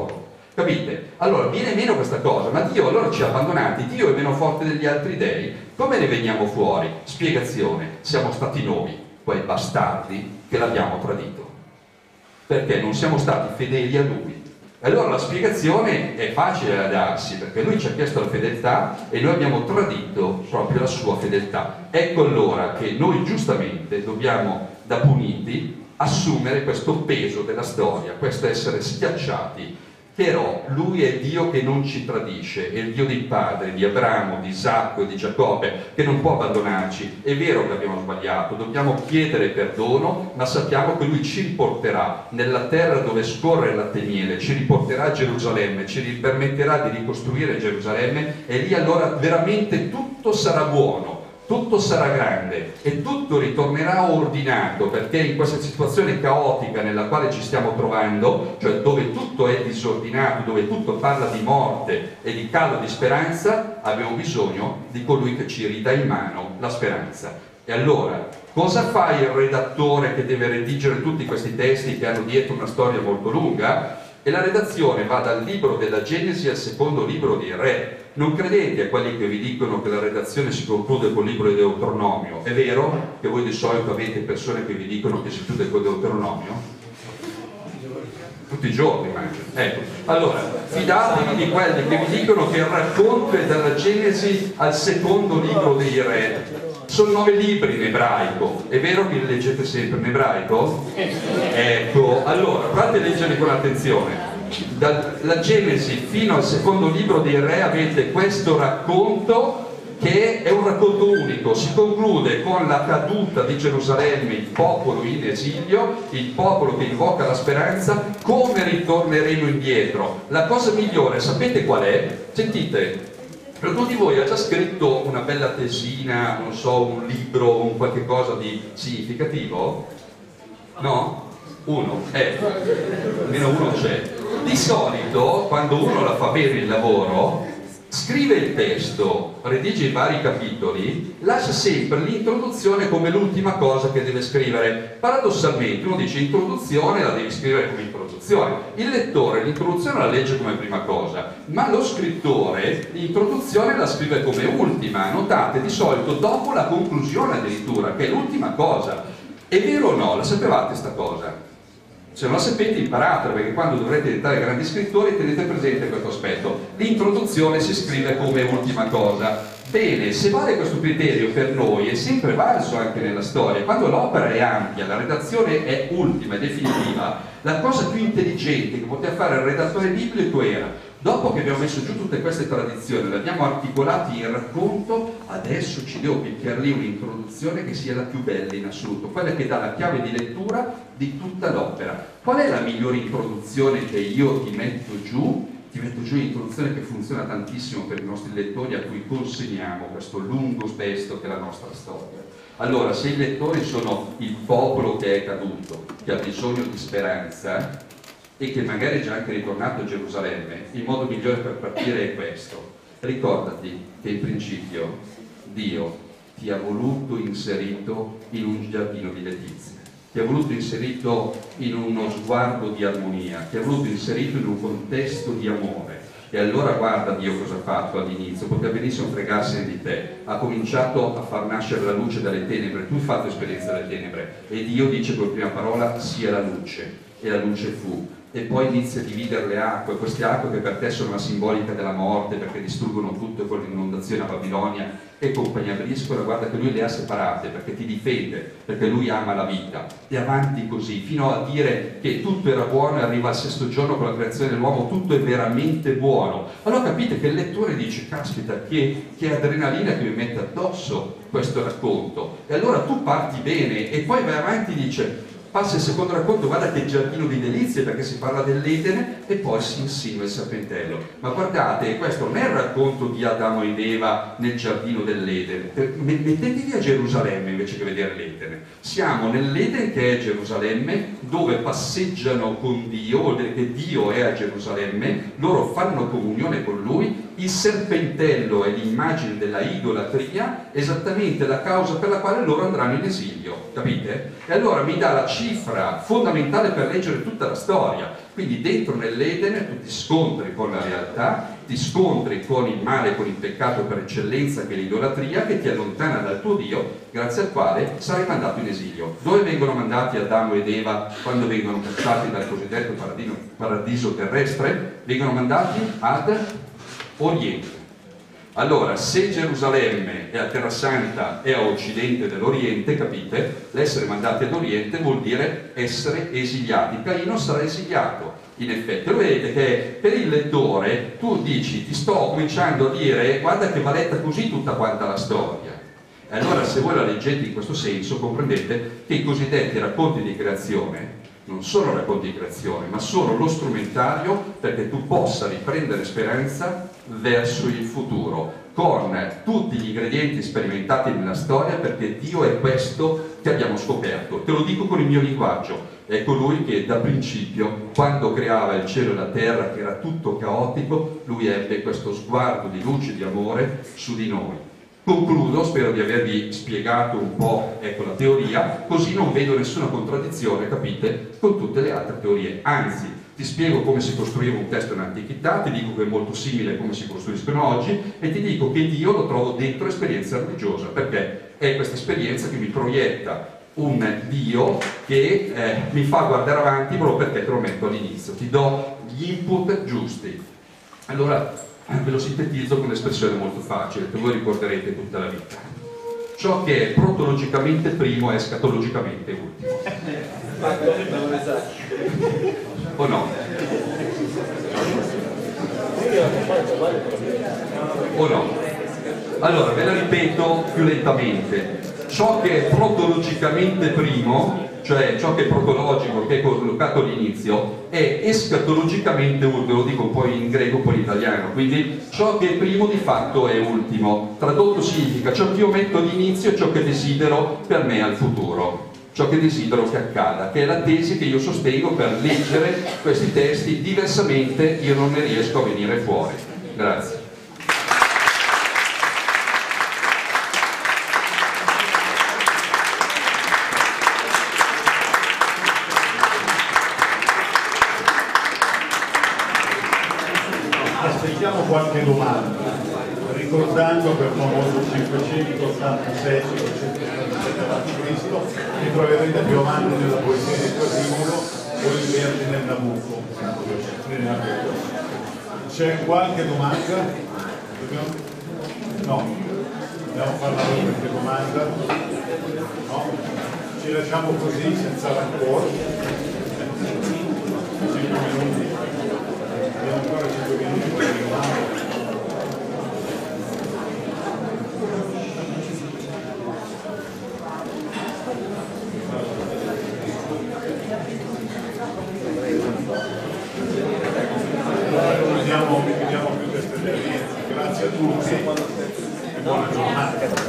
Speaker 5: Capite? Allora viene meno questa cosa, ma Dio allora ci ha abbandonati, Dio è meno forte degli altri dei. Come ne veniamo fuori? Spiegazione: siamo stati noi, quei bastardi, che l'abbiamo tradito, perché non siamo stati fedeli a Lui. Allora la spiegazione è facile da darsi, perché Lui ci ha chiesto la fedeltà e noi abbiamo tradito proprio la sua fedeltà. Ecco allora che noi giustamente dobbiamo, da puniti, assumere questo peso della storia, questo essere schiacciati. Però Lui è Dio che non ci tradisce, è il Dio dei padri, di Abramo, di Isacco e di Giacobbe, che non può abbandonarci. È vero che abbiamo sbagliato, dobbiamo chiedere perdono, ma sappiamo che Lui ci riporterà nella terra dove scorre il latte e miele, ci riporterà a Gerusalemme, ci permetterà di ricostruire Gerusalemme, e lì allora veramente tutto sarà buono. Tutto sarà grande e tutto ritornerà ordinato, perché in questa situazione caotica nella quale ci stiamo trovando, cioè dove tutto è disordinato, dove tutto parla di morte e di calo di speranza, abbiamo bisogno di colui che ci ridà in mano la speranza. E allora, cosa fa il redattore che deve redigere tutti questi testi che hanno dietro una storia molto lunga? E la redazione va dal libro della Genesi al secondo libro dei Re. Non credete a quelli che vi dicono che la redazione si conclude col libro di Deuteronomio. È vero che voi di solito avete persone che vi dicono che si chiude col Deuteronomio? Tutti i giorni, immagino. Ecco, allora, fidatevi di quelli che vi dicono che il racconto è dalla Genesi al secondo libro dei Re. Sono 9 libri in ebraico. È vero che li leggete sempre in ebraico? Ecco, allora, provate a leggere con attenzione. Dalla Genesi fino al secondo libro dei Re avete questo racconto, che è un racconto unico. Si conclude con la caduta di Gerusalemme, il popolo in esilio, il popolo che invoca la speranza. Come ritorneremo indietro? La cosa migliore, sapete qual è? Sentite, qualcuno di voi ha già scritto una bella tesina, non so, un libro, un qualche cosa di significativo? No? Uno, almeno uno c'è. Di solito, quando uno la fa bene il lavoro, scrive il testo, redige i vari capitoli, lascia sempre l'introduzione come l'ultima cosa che deve scrivere. Paradossalmente uno dice introduzione, la devi scrivere come introduzione. Il lettore l'introduzione la legge come prima cosa, ma lo scrittore l'introduzione la scrive come ultima. Notate, di solito dopo la conclusione addirittura, che è l'ultima cosa. È vero o no? La sapevate sta cosa? Se non la sapete imparatela, perché quando dovrete diventare grandi scrittori tenete presente questo aspetto. L'introduzione si scrive come ultima cosa. Bene, se vale questo criterio per noi, è sempre valso anche nella storia. Quando l'opera è ampia, la redazione è ultima e definitiva, la cosa più intelligente che poteva fare il redattore biblico era: dopo che abbiamo messo giù tutte queste tradizioni, le abbiamo articolate in racconto, adesso ci devo picchiare lì un'introduzione che sia la più bella in assoluto, quella che dà la chiave di lettura di tutta l'opera. Qual è la migliore introduzione che io ti metto giù? Ti metto giù un'introduzione che funziona tantissimo per i nostri lettori, a cui consegniamo questo lungo testo che è la nostra storia. Allora, se i lettori sono il popolo che è caduto, che ha bisogno di speranza, e che magari è già anche ritornato a Gerusalemme, il modo migliore per partire è questo: ricordati che in principio Dio ti ha voluto inserito in un giardino di letizia, ti ha voluto inserito in uno sguardo di armonia, ti ha voluto inserito in un contesto di amore. E allora guarda Dio cosa ha fatto all'inizio, poteva benissimo fregarsene di te, ha cominciato a far nascere la luce dalle tenebre. Tu hai fatto esperienza delle tenebre e Dio dice con prima parola sia la luce, e la luce fu. E poi inizia a dividere le acque, queste acque che per te sono la simbolica della morte, perché distruggono tutto con l'inondazione a Babilonia e compagnia bellissima. Guarda che lui le ha separate perché ti difende, perché lui ama la vita, e avanti così fino a dire che tutto era buono, e arriva al sesto giorno con la creazione dell'uomo, tutto è veramente buono. Allora capite che il lettore dice: caspita, che adrenalina che mi mette addosso questo racconto. E allora tu parti bene e poi vai avanti, dice, passa il secondo racconto, guarda che giardino di delizie, perché si parla dell'Edene e poi si insinua il serpentello. Ma guardate, questo non è il racconto di Adamo ed Eva nel giardino dell'Edene. Mettetevi a Gerusalemme invece che vedere l'Edene. Siamo nell'Edene, che è Gerusalemme, dove passeggiano con Dio, vuol dire che Dio è a Gerusalemme, loro fanno comunione con Lui, il serpentello è l'immagine della idolatria, esattamente la causa per la quale loro andranno in esilio, capite? E allora mi dà la cifra fondamentale per leggere tutta la storia. Quindi dentro nell'Edene tu ti scontri con la realtà, ti scontri con il male, con il peccato per eccellenza che è l'idolatria, che ti allontana dal tuo Dio, grazie al quale sarai mandato in esilio. Dove vengono mandati Adamo ed Eva quando vengono cacciati dal cosiddetto paradiso terrestre? Vengono mandati ad Oriente. Allora, se Gerusalemme è a Terra Santa e a occidente dell'Oriente, capite? L'essere mandati ad Oriente vuol dire essere esiliati. Caino sarà esiliato, in effetti. Lo vedete che per il lettore tu dici, ti sto cominciando a dire, guarda che va letta così tutta quanta la storia. E allora se voi la leggete in questo senso, comprendete che i cosiddetti racconti di creazione non sono racconti di creazione, ma sono lo strumentario perché tu possa riprendere speranza verso il futuro, con tutti gli ingredienti sperimentati nella storia, perché Dio è questo che abbiamo scoperto. Te lo dico con il mio linguaggio: è colui che da principio, quando creava il cielo e la terra, che era tutto caotico, lui ebbe questo sguardo di luce, di amore su di noi. Concludo, spero di avervi spiegato un po', ecco, la teoria, così non vedo nessuna contraddizione, capite, con tutte le altre teorie. Anzi, ti spiego come si costruiva un testo in antichità, ti dico che è molto simile a come si costruiscono oggi, e ti dico che Dio lo trovo dentro esperienza religiosa, perché è questa esperienza che mi proietta un Dio che mi fa guardare avanti proprio perché te lo metto all'inizio, ti do gli input giusti. Allora, ve lo sintetizzo con un'espressione molto facile che voi ricorderete tutta la vita: ciò che è protologicamente primo è escatologicamente ultimo. O no? O no? Allora ve la ripeto più lentamente: ciò che è protologicamente primo, cioè ciò che è protologico, che è collocato all'inizio, è escatologicamente ultimo. Lo dico poi in greco, poi in italiano. Quindi ciò che è primo di fatto è ultimo. Tradotto significa ciò che io metto all'inizio è ciò che desidero per me al futuro, ciò che desidero che accada, che è la tesi che io sostengo per leggere questi testi. Diversamente io non ne riesco a venire fuori. Grazie.
Speaker 1: Aspettiamo qualche domanda, ricordando per famoso 586 a.C. che troverete più avanti nella poesia di Quasimodo o il Vergine nel Nabucco. C'è qualche domanda? No? Dobbiamo parlare di qualche domanda? No? Ci lasciamo così senza rancore? 5 minuti. Abbiamo ancora 5 minuti per le domande. Allora, chiudiamo più queste esperienze. Grazie a tutti e buona giornata.